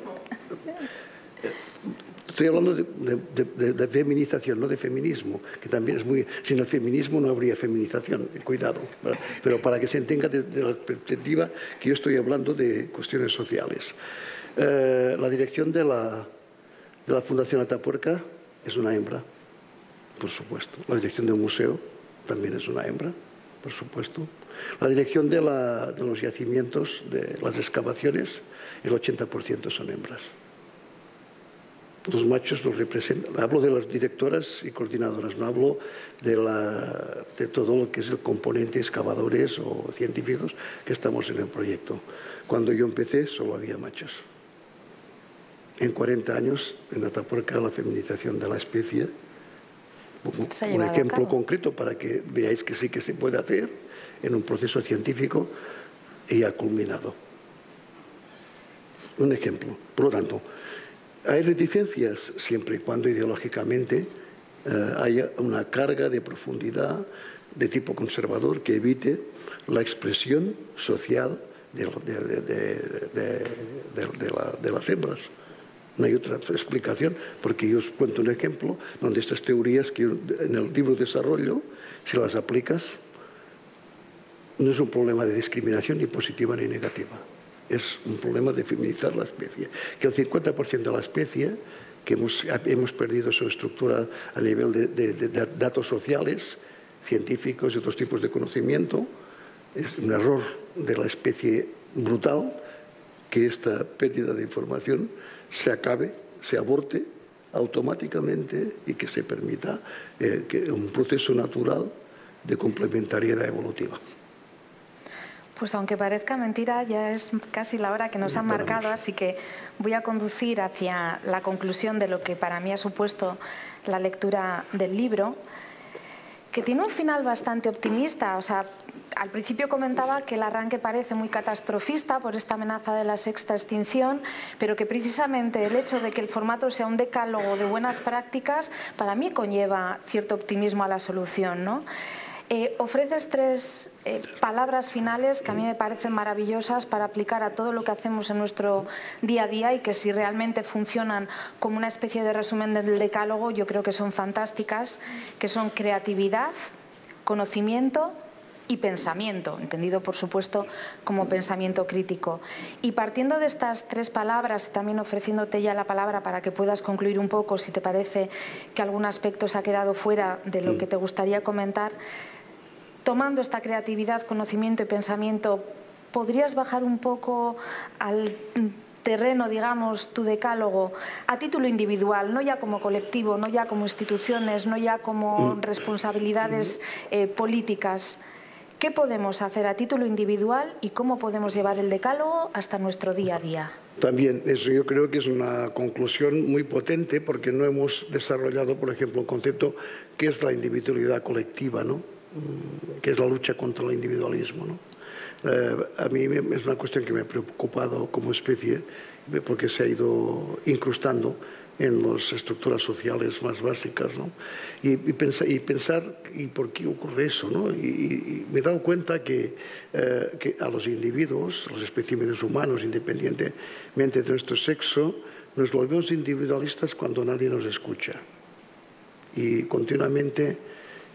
estoy hablando de, de, de, de feminización, no de feminismo, que también es muy... Sin el feminismo no habría feminización, cuidado. ¿Verdad? Pero para que se entienda desde la perspectiva que yo estoy hablando de cuestiones sociales. Eh, la dirección de la, de la Fundación Atapuerca es una hembra, por supuesto. La dirección del museo también es una hembra, por supuesto. La dirección de, la, de los yacimientos, de las excavaciones, el ochenta por ciento son hembras. los machos nos representan. Hablo de las directoras y coordinadoras, no hablo de, la, de todo lo que es el componente excavadores o científicos que estamos en el proyecto. Cuando yo empecé solo había machos. En cuarenta años, en Atapuerca, la feminización de la especie, un, un ejemplo concreto para que veáis que sí que se puede hacer en un proceso científico y ha culminado. Un ejemplo. Por lo tanto, hay reticencias siempre y cuando ideológicamente eh, haya una carga de profundidad de tipo conservador que evite la expresión social de, de, de, de, de, de, la, de las hembras. No hay otra explicación, porque yo os cuento un ejemplo donde estas teorías que yo en el libro desarrollo, si las aplicas, no es un problema de discriminación ni positiva ni negativa. Es un problema de feminizar la especie. Que el cincuenta por ciento de la especie, que hemos, hemos perdido su estructura a nivel de, de, de datos sociales, científicos y otros tipos de conocimiento, es un error de la especie brutal que esta pérdida de información se acabe, se aborte automáticamente y que se permita eh, que un proceso natural de complementariedad evolutiva. Pues aunque parezca mentira, ya es casi la hora que nos han marcado, así que voy a conducir hacia la conclusión de lo que para mí ha supuesto la lectura del libro, que tiene un final bastante optimista. O sea, al principio comentaba que el arranque parece muy catastrofista por esta amenaza de la sexta extinción, pero que precisamente el hecho de que el formato sea un decálogo de buenas prácticas, para mí conlleva cierto optimismo a la solución, ¿no? Eh, ofreces tres eh, palabras finales que a mí me parecen maravillosas para aplicar a todo lo que hacemos en nuestro día a día y que si realmente funcionan como una especie de resumen del decálogo, yo creo que son fantásticas, que son creatividad, conocimiento y pensamiento, entendido por supuesto como pensamiento crítico. Y partiendo de estas tres palabras, también ofreciéndote ya la palabra para que puedas concluir un poco si te parece que algún aspecto se ha quedado fuera de lo que te gustaría comentar, tomando esta creatividad, conocimiento y pensamiento, ¿podrías bajar un poco al terreno, digamos, tu decálogo a título individual, no ya como colectivo, no ya como instituciones, no ya como responsabilidades eh, políticas? ¿Qué podemos hacer a título individual y cómo podemos llevar el decálogo hasta nuestro día a día? También, eso yo creo que es una conclusión muy potente porque no hemos desarrollado, por ejemplo, un concepto que es la individualidad colectiva, ¿no? Que es la lucha contra el individualismo, ¿no? Eh, a mí es una cuestión que me ha preocupado como especie porque se ha ido incrustando en las estructuras sociales más básicas, ¿no? Y, y, pensar, y pensar, ¿y por qué ocurre eso, ¿no? Y, y me he dado cuenta que, eh, que a los individuos, a los especímenes humanos, independientemente de nuestro sexo, nos volvemos individualistas cuando nadie nos escucha. Y continuamente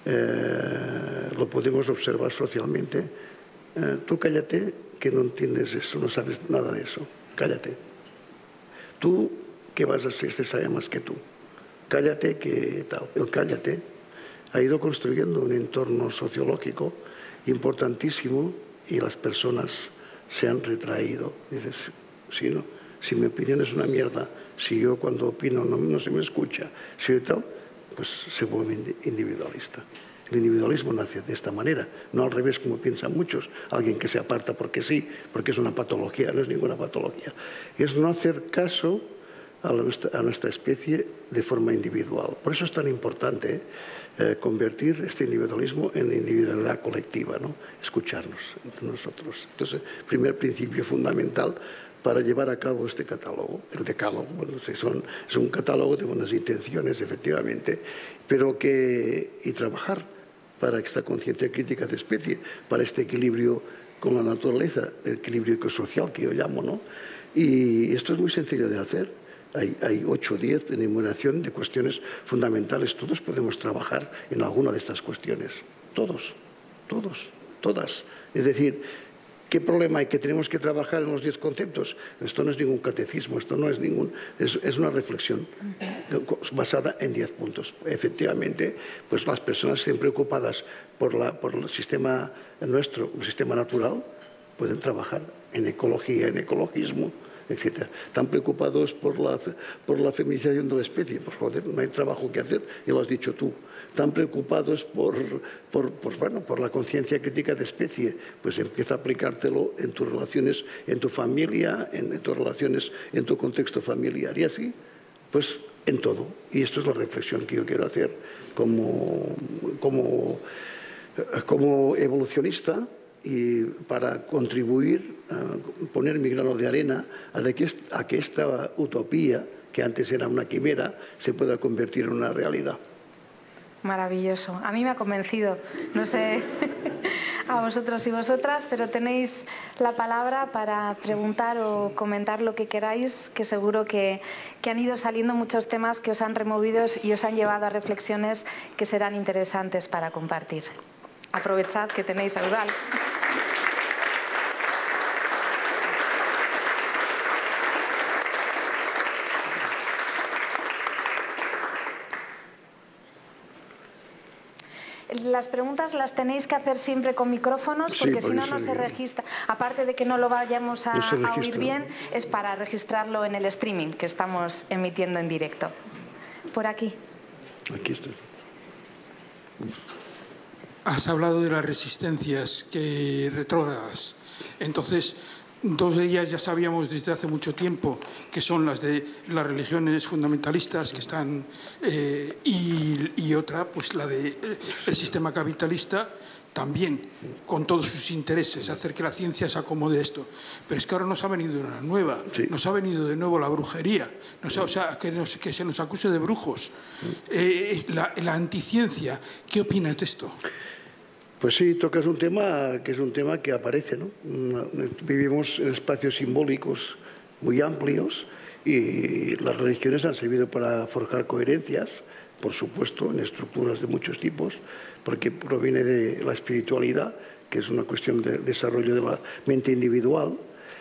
eh, lo podemos observar socialmente. Eh, tú cállate, que no entiendes eso, no sabes nada de eso. Cállate. Tú, ¿qué vas a hacer? Este sabe más que tú. Cállate, que tal. El cállate ha ido construyendo un entorno sociológico importantísimo y las personas se han retraído. Dices, si, no, si mi opinión es una mierda, si yo cuando opino no, no se me escucha, si tal, pues se vuelve individualista. El individualismo nace de esta manera, no al revés como piensan muchos, alguien que se aparta porque sí, porque es una patología, no es ninguna patología. Es no hacer caso a nuestra, a nuestra especie de forma individual. Por eso es tan importante eh, convertir este individualismo en individualidad colectiva, ¿no? Escucharnos entre nosotros. Entonces, primer principio fundamental para llevar a cabo este catálogo, el decálogo. Bueno, son, es un catálogo de buenas intenciones, efectivamente, pero que, y trabajar para esta conciencia crítica de especie, para este equilibrio con la naturaleza, el equilibrio ecosocial que yo llamo, ¿no? Y esto es muy sencillo de hacer. Hay, hay ocho o diez de enumeración de cuestiones fundamentales. Todos podemos trabajar en alguna de estas cuestiones. Todos, todos, todas. Es decir, ¿qué problema hay? Que tenemos que trabajar en los diez conceptos. Esto no es ningún catecismo, esto no es ningún... Es, es una reflexión basada en diez puntos. Efectivamente, pues las personas siempre ocupadas por, la, por el sistema nuestro, un sistema natural, pueden trabajar en ecología, en ecologismo, etcétera. Están preocupados por la, por la feminización de la especie. Pues joder, no hay trabajo que hacer, ya lo has dicho tú. Están preocupados por, por, por, bueno, por la conciencia crítica de especie. Pues empieza a aplicártelo en tus relaciones, en tu familia, en, en tus relaciones, en tu contexto familiar. Y así, pues en todo. Y esto es la reflexión que yo quiero hacer como, como, como evolucionista, y para contribuir a poner mi grano de arena a, de que, a que esta utopía, que antes era una quimera, se pueda convertir en una realidad. Maravilloso. A mí me ha convencido. No sé a vosotros y vosotras, pero tenéis la palabra para preguntar o comentar lo que queráis, que seguro que, que han ido saliendo muchos temas que os han removido y os han llevado a reflexiones que serán interesantes para compartir. Aprovechad que tenéis a Eudal. Las preguntas las tenéis que hacer siempre con micrófonos, porque sí, si no, no se registra. Aparte de que no lo vayamos a, no a oír bien, es para registrarlo en el streaming que estamos emitiendo en directo. Por aquí. Aquí está. Has hablado de las resistencias que retrógradas. Entonces, dos de ellas ya sabíamos desde hace mucho tiempo, que son las de las religiones fundamentalistas que están, eh, y, y otra, pues la del de, el sistema capitalista, también con todos sus intereses, hacer que la ciencia se acomode a esto. Pero es que ahora nos ha venido una nueva, sí. nos ha venido de nuevo la brujería, nos ha, o sea, que, nos, que se nos acuse de brujos, eh, la, la anticiencia. ¿Qué opinas de esto? Pues sí, tocas un tema que es un tema que aparece, ¿no? Vivimos en espacios simbólicos muy amplios y las religiones han servido para forjar coherencias, por supuesto, en estructuras de muchos tipos, porque proviene de la espiritualidad, que es una cuestión de desarrollo de la mente individual,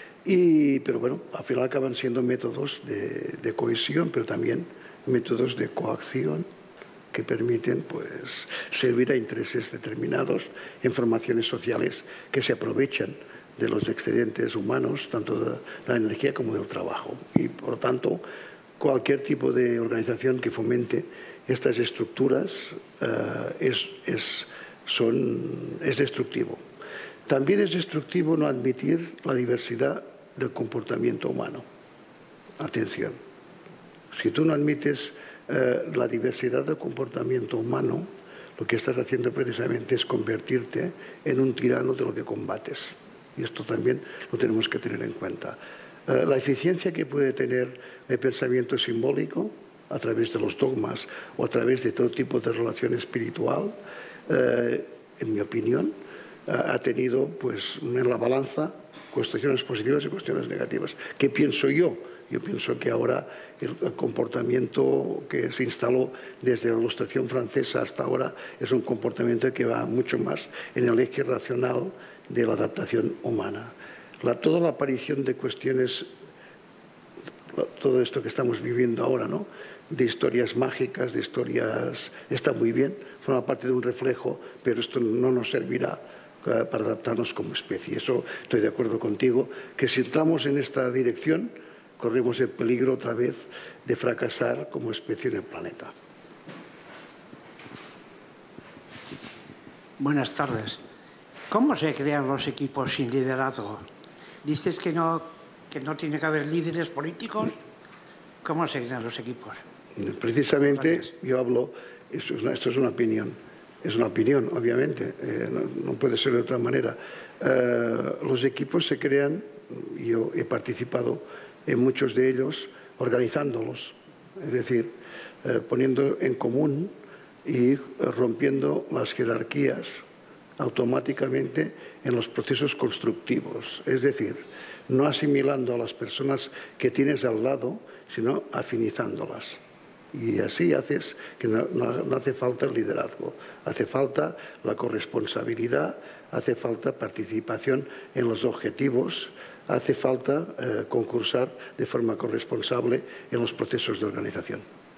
y, pero bueno, al final acaban siendo métodos de, de cohesión, pero también métodos de coacción, que permiten pues, servir a intereses determinados en formaciones sociales que se aprovechan de los excedentes humanos, tanto de la energía como del trabajo. Y, por lo tanto, cualquier tipo de organización que fomente estas estructuras uh, es, es, son, es destructivo. También es destructivo no admitir la diversidad del comportamiento humano. Atención, si tú no admites Uh, la diversidad del comportamiento humano, lo que estás haciendo precisamente es convertirte en un tirano de lo que combates. Y esto también lo tenemos que tener en cuenta. Uh, la eficiencia que puede tener el pensamiento simbólico a través de los dogmas o a través de todo tipo de relación espiritual, uh, en mi opinión, uh, ha tenido pues, en la balanza cuestiones positivas y cuestiones negativas. ¿Qué pienso yo? Yo pienso que ahora el comportamiento que se instaló desde la Ilustración francesa hasta ahora es un comportamiento que va mucho más en el eje racional de la adaptación humana. La, toda la aparición de cuestiones, todo esto que estamos viviendo ahora, ¿no? De historias mágicas, de historias, está muy bien, forma parte de un reflejo, pero esto no nos servirá para adaptarnos como especie. Eso estoy de acuerdo contigo, que si entramos en esta dirección, corremos el peligro otra vez de fracasar como especie en el planeta. Buenas tardes. ¿Cómo se crean los equipos sin liderazgo? Dices que no, que no tiene que haber líderes políticos. ¿Cómo se crean los equipos? Precisamente, Gracias. Yo hablo, esto es, una, esto es una opinión, es una opinión, obviamente, eh, no, no puede ser de otra manera. Eh, los equipos se crean, yo he participado en muchos de ellos, organizándolos, es decir, eh, poniendo en común y rompiendo las jerarquías automáticamente en los procesos constructivos, es decir, no asimilando a las personas que tienes al lado, sino afinizándolas. Y así haces que no, no, no hace falta el liderazgo, hace falta la corresponsabilidad, hace falta participación en los objetivos, hace falta eh, concursar de forma corresponsable en los procesos de organización.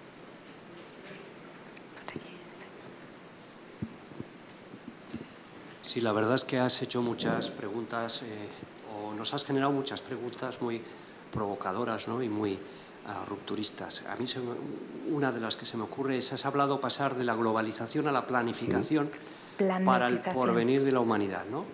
Sí, la verdad es que has hecho muchas preguntas, eh, o nos has generado muchas preguntas muy provocadoras, ¿no? Y muy uh, rupturistas. A mí se me, una de las que se me ocurre es, has hablado pasar de la globalización a la planificación, planificación. para el porvenir de la humanidad, ¿no?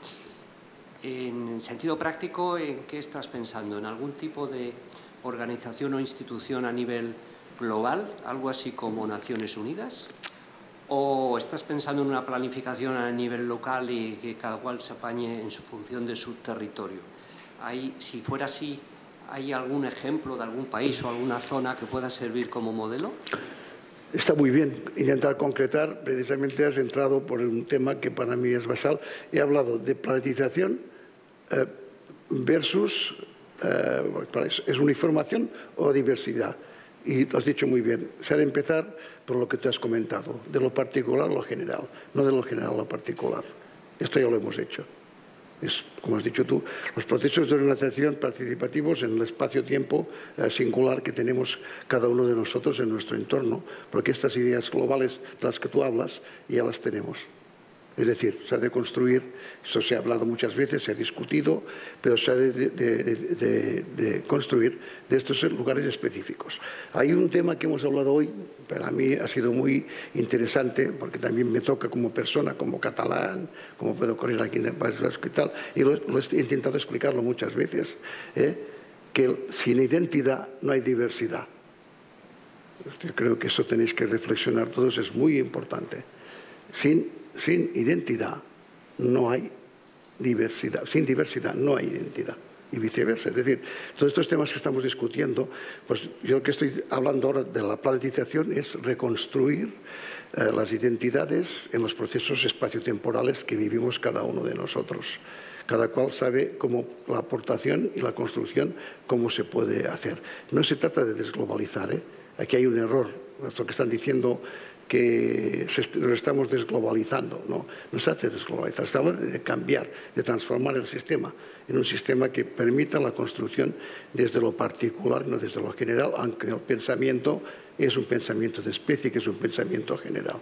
En sentido práctico, ¿en qué estás pensando? ¿En algún tipo de organización o institución a nivel global, algo así como Naciones Unidas? ¿O estás pensando en una planificación a nivel local y que cada cual se apañe en su función de su territorio? Hay, si fuera así, ¿hay algún ejemplo de algún país o alguna zona que pueda servir como modelo? Está muy bien intentar concretar. Precisamente has entrado por un tema que para mí es basal. He hablado de planificación eh, versus eh, ¿es uniformación o diversidad? Y lo has dicho muy bien. Se ha de empezar por lo que te has comentado, de lo particular a lo general, no de lo general a lo particular. Esto ya lo hemos hecho. Es, como has dicho tú, los procesos de organización participativos en el espacio-tiempo eh, singular que tenemos cada uno de nosotros en nuestro entorno, porque estas ideas globales de las que tú hablas ya las tenemos. Es decir, se ha de construir, eso se ha hablado muchas veces, se ha discutido, pero se ha de, de, de, de, de construir de estos lugares específicos. Hay un tema que hemos hablado hoy, para mí ha sido muy interesante, porque también me toca como persona, como catalán, como puedo correr aquí en el País Vasco y tal, y lo, lo he intentado explicarlo muchas veces, ¿eh? que sin identidad no hay diversidad. Yo creo que eso tenéis que reflexionar todos, es muy importante. Sin Sin identidad no hay diversidad, sin diversidad no hay identidad y viceversa. Es decir, todos estos temas que estamos discutiendo, pues yo lo que estoy hablando ahora de la planificación es reconstruir eh, las identidades en los procesos espaciotemporales que vivimos cada uno de nosotros. Cada cual sabe cómo la aportación y la construcción, cómo se puede hacer. No se trata de desglobalizar, ¿eh? Aquí hay un error, esto que están diciendo que nos estamos desglobalizando. No, no se hace desglobalizar, estamos de cambiar, de transformar el sistema en un sistema que permita la construcción desde lo particular, no desde lo general, aunque el pensamiento es un pensamiento de especie, que es un pensamiento general.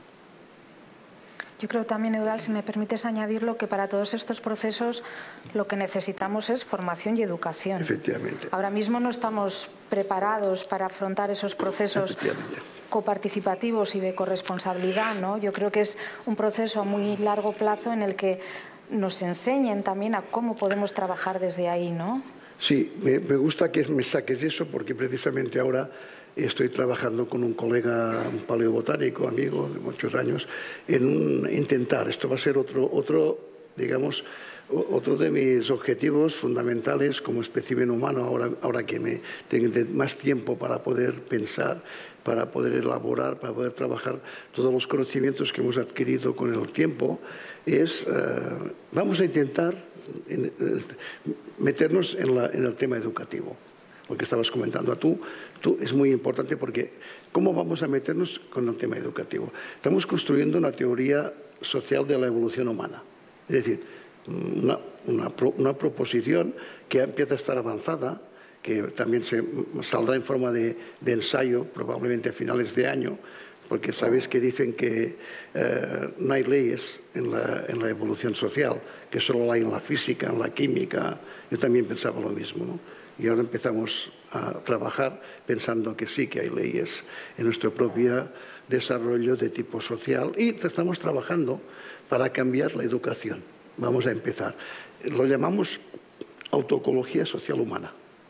Yo creo también, Eudald, si me permites añadirlo, que para todos estos procesos lo que necesitamos es formación y educación. Efectivamente. Ahora mismo no estamos preparados para afrontar esos procesos coparticipativos y de corresponsabilidad, ¿no? Yo creo que es un proceso a muy largo plazo en el que nos enseñen también a cómo podemos trabajar desde ahí, ¿no? Sí, me, me gusta que me saques eso, porque precisamente ahora estoy trabajando con un colega, un paleobotánico, amigo de muchos años, en un, intentar, esto va a ser otro, otro, digamos, otro de mis objetivos fundamentales como espécimen humano, ahora, ahora que me tengo más tiempo para poder pensar, para poder elaborar, para poder trabajar todos los conocimientos que hemos adquirido con el tiempo, es, uh, vamos a intentar en, en, meternos en, la, en el tema educativo. Lo que estabas comentando tú, tú es muy importante, porque ¿cómo vamos a meternos con el tema educativo? Estamos construyendo una teoría social de la evolución humana. Es decir, una, una, una proposición que empieza a estar avanzada, que también se saldrá en forma de, de ensayo, probablemente a finales de año, porque sabéis que dicen que eh, no hay leyes en la, en la evolución social, que solo hay en la física, en la química. Yo también pensaba lo mismo, ¿no? Y ahora empezamos a trabajar pensando que sí que hay leyes en nuestro propio desarrollo de tipo social, y estamos trabajando para cambiar la educación. Vamos a empezar. Lo llamamos autoecología social humana.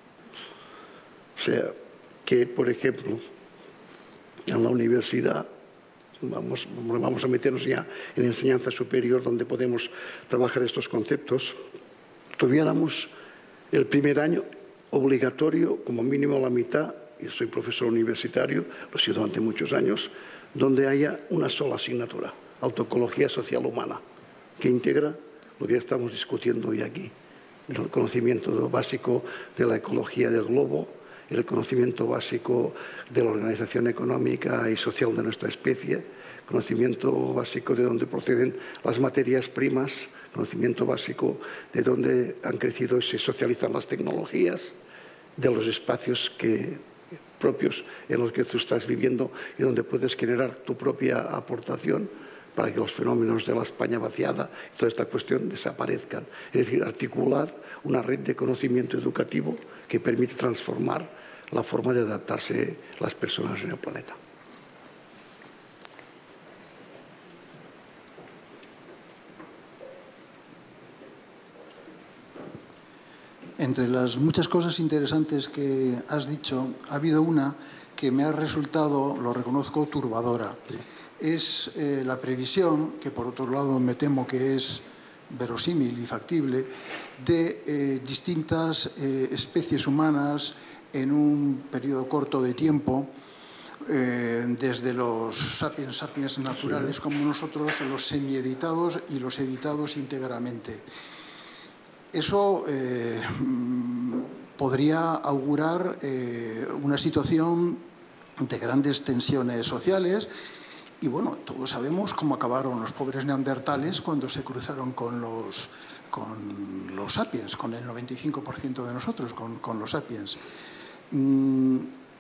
O sea, que, por ejemplo, en la universidad, vamos, vamos a meternos ya en enseñanza superior, donde podemos trabajar estos conceptos, tuviéramos el primer año obligatorio, como mínimo la mitad, y soy profesor universitario, lo he sido durante muchos años, donde haya una sola asignatura, autoecología social humana, que integra lo que estamos discutiendo hoy aquí, el conocimiento básico de la ecología del globo, el conocimiento básico de la organización económica y social de nuestra especie, conocimiento básico de dónde proceden las materias primas, conocimiento básico de dónde han crecido y se socializan las tecnologías, de los espacios que, propios en los que tú estás viviendo y donde puedes generar tu propia aportación, para que los fenómenos de la España vaciada y toda esta cuestión desaparezcan. Es decir, articular una red de conocimiento educativo que permite transformar la forma de adaptarse las personas en el planeta. Entre las muchas cosas interesantes que has dicho, ha habido una que me ha resultado, lo reconozco, turbadora. Sí. Es eh, la previsión, que por otro lado me temo que es verosímil y factible, de eh, distintas eh, especies humanas en un periodo corto de tiempo, eh, desde los sapiens sapiens naturales como nosotros, los semieditados y los editados íntegramente. Eso eh, podría augurar eh, una situación de grandes tensiones sociales y, bueno, todos sabemos cómo acabaron los pobres neandertales cuando se cruzaron con los, con los sapiens, con el noventa y cinco por ciento de nosotros, con, con los sapiens. Mm,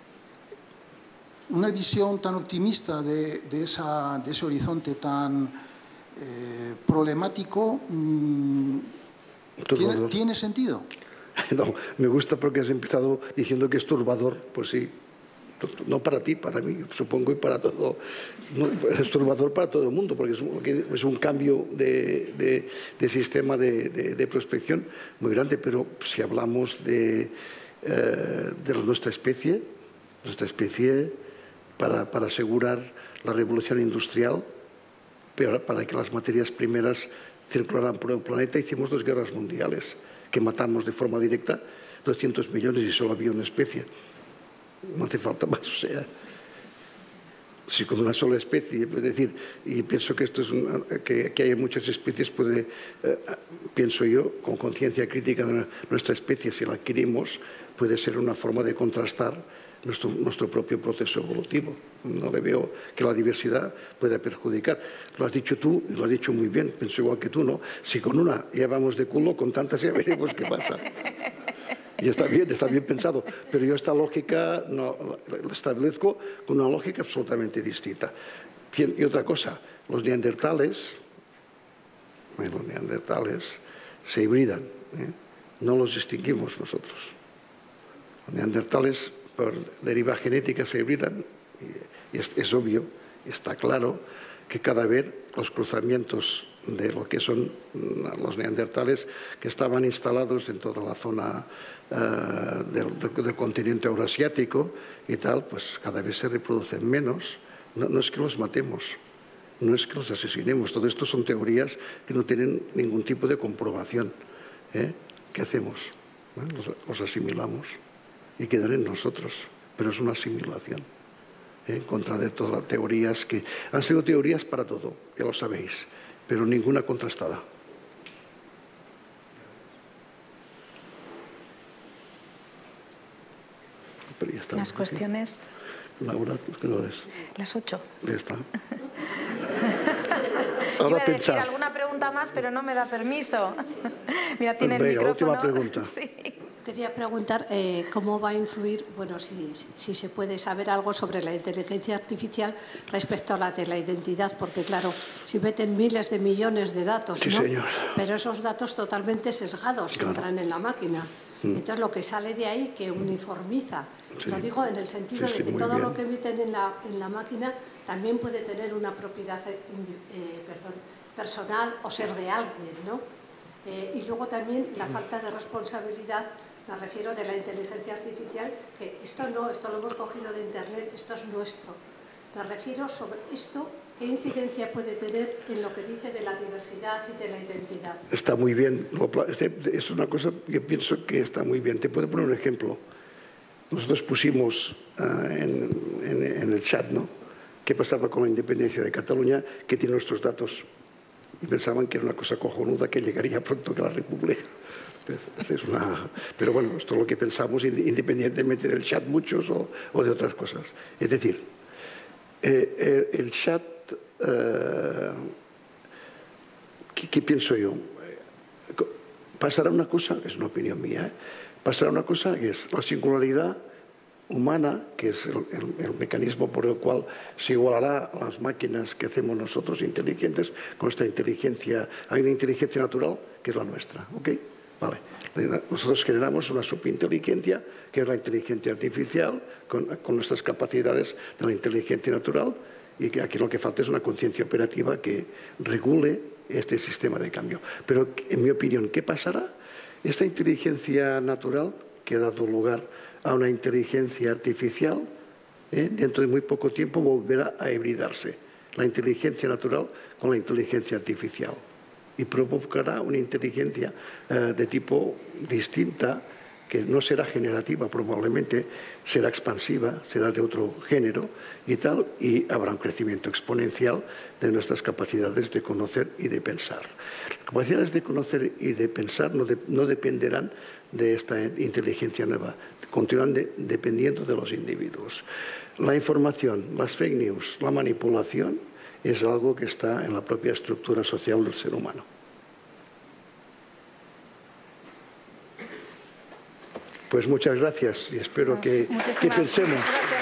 una visión tan optimista de, de, esa, de ese horizonte tan eh, problemático... Mm, ¿Tiene, ¿Tiene sentido? No, me gusta porque has empezado diciendo que es turbador. Pues sí, no para ti, para mí, supongo, y para todo. No, es turbador para todo el mundo, porque es un, es un cambio de, de, de sistema de, de, de prospección muy grande. Pero si hablamos de, eh, de nuestra especie, nuestra especie, para, para asegurar la revolución industrial, pero para que las materias primeras circularan por el planeta, hicimos dos guerras mundiales que matamos de forma directa doscientos millones y solo había una especie. No hace falta más, o sea, si con una sola especie, es decir, y pienso que esto es una, que, que hay muchas especies, puede, eh, pienso yo, con conciencia crítica de nuestra especie, si la adquirimos, puede ser una forma de contrastar Nuestro, nuestro propio proceso evolutivo. No le veo que la diversidad pueda perjudicar. Lo has dicho tú y lo has dicho muy bien, pienso igual que tú, ¿no? Si con una ya vamos de culo, con tantas ya veremos qué pasa. Y está bien, está bien pensado. Pero yo esta lógica no, la establezco con una lógica absolutamente distinta. Y otra cosa, los neandertales, bueno, los neandertales se hibridan, ¿eh? No los distinguimos nosotros. Los neandertales por deriva genética se hibridan y es, es obvio, está claro que cada vez los cruzamientos de lo que son los neandertales que estaban instalados en toda la zona uh, del, del, del continente eurasiático y tal, pues cada vez se reproducen menos. No, no es que los matemos, no es que los asesinemos, todo esto son teorías que no tienen ningún tipo de comprobación. ¿eh? ¿Qué hacemos? Bueno, los, los asimilamos y quedan en nosotros, pero es una asimilación, ¿eh? En contra de todas las teorías que han sido teorías para todo, ya lo sabéis, pero ninguna contrastada. Pero ya está. Las cuestiones. Laura, ¿qué hora es? Las ocho. Ya está. Ahora Iba a decir alguna pregunta más, pero no me da permiso. Mira, tiene Venga, el micrófono. Última pregunta. Sí. Quería preguntar eh, cómo va a influir, bueno, si, si se puede saber algo sobre la inteligencia artificial respecto a la de la identidad, porque claro, si meten miles de millones de datos, sí, ¿no? Señor. Pero esos datos totalmente sesgados claro. entran en la máquina. Mm. Entonces lo que sale de ahí que uniformiza. Sí. Lo digo en el sentido sí, sí, de que todo bien. Lo que emiten en la, en la máquina también puede tener una propiedad eh, perdón, personal o ser de alguien, ¿no? Eh, y luego también la falta de responsabilidad. Me refiero de la inteligencia artificial, que esto no, esto lo hemos cogido de Internet, esto es nuestro. Me refiero sobre esto, ¿qué incidencia puede tener en lo que dice de la diversidad y de la identidad? Está muy bien, es una cosa que pienso que está muy bien. Te puedo poner un ejemplo. Nosotros pusimos uh, en, en, en el chat, ¿no?, qué pasaba con la independencia de Cataluña, que tiene nuestros datos. Y pensaban que era una cosa cojonuda que llegaría pronto que la República. Es una, pero bueno, esto es lo que pensamos independientemente del chat muchos o, o de otras cosas. Es decir, eh, el chat, eh, ¿qué, ¿qué pienso yo? Pasará una cosa, es una opinión mía, ¿eh? Pasará una cosa que es la singularidad humana, que es el, el, el mecanismo por el cual se igualará a las máquinas que hacemos nosotros inteligentes con nuestra inteligencia. Hay una inteligencia natural que es la nuestra, ¿ok? Vale. Nosotros generamos una subinteligencia, que es la inteligencia artificial, con, con nuestras capacidades de la inteligencia natural, y que aquí lo que falta es una conciencia operativa que regule este sistema de cambio. Pero, en mi opinión, ¿qué pasará? Esta inteligencia natural, que ha dado lugar a una inteligencia artificial, ¿eh? dentro de muy poco tiempo volverá a hibridarse la inteligencia natural con la inteligencia artificial y provocará una inteligencia eh, de tipo distinta, que no será generativa, probablemente será expansiva, será de otro género y tal, y habrá un crecimiento exponencial de nuestras capacidades de conocer y de pensar. Las capacidades de conocer y de pensar no, de, no dependerán de esta inteligencia nueva, continúan de, dependiendo de los individuos. La información, las fake news, la manipulación es algo que está en la propia estructura social del ser humano. Pues muchas gracias y espero que, que pensemos.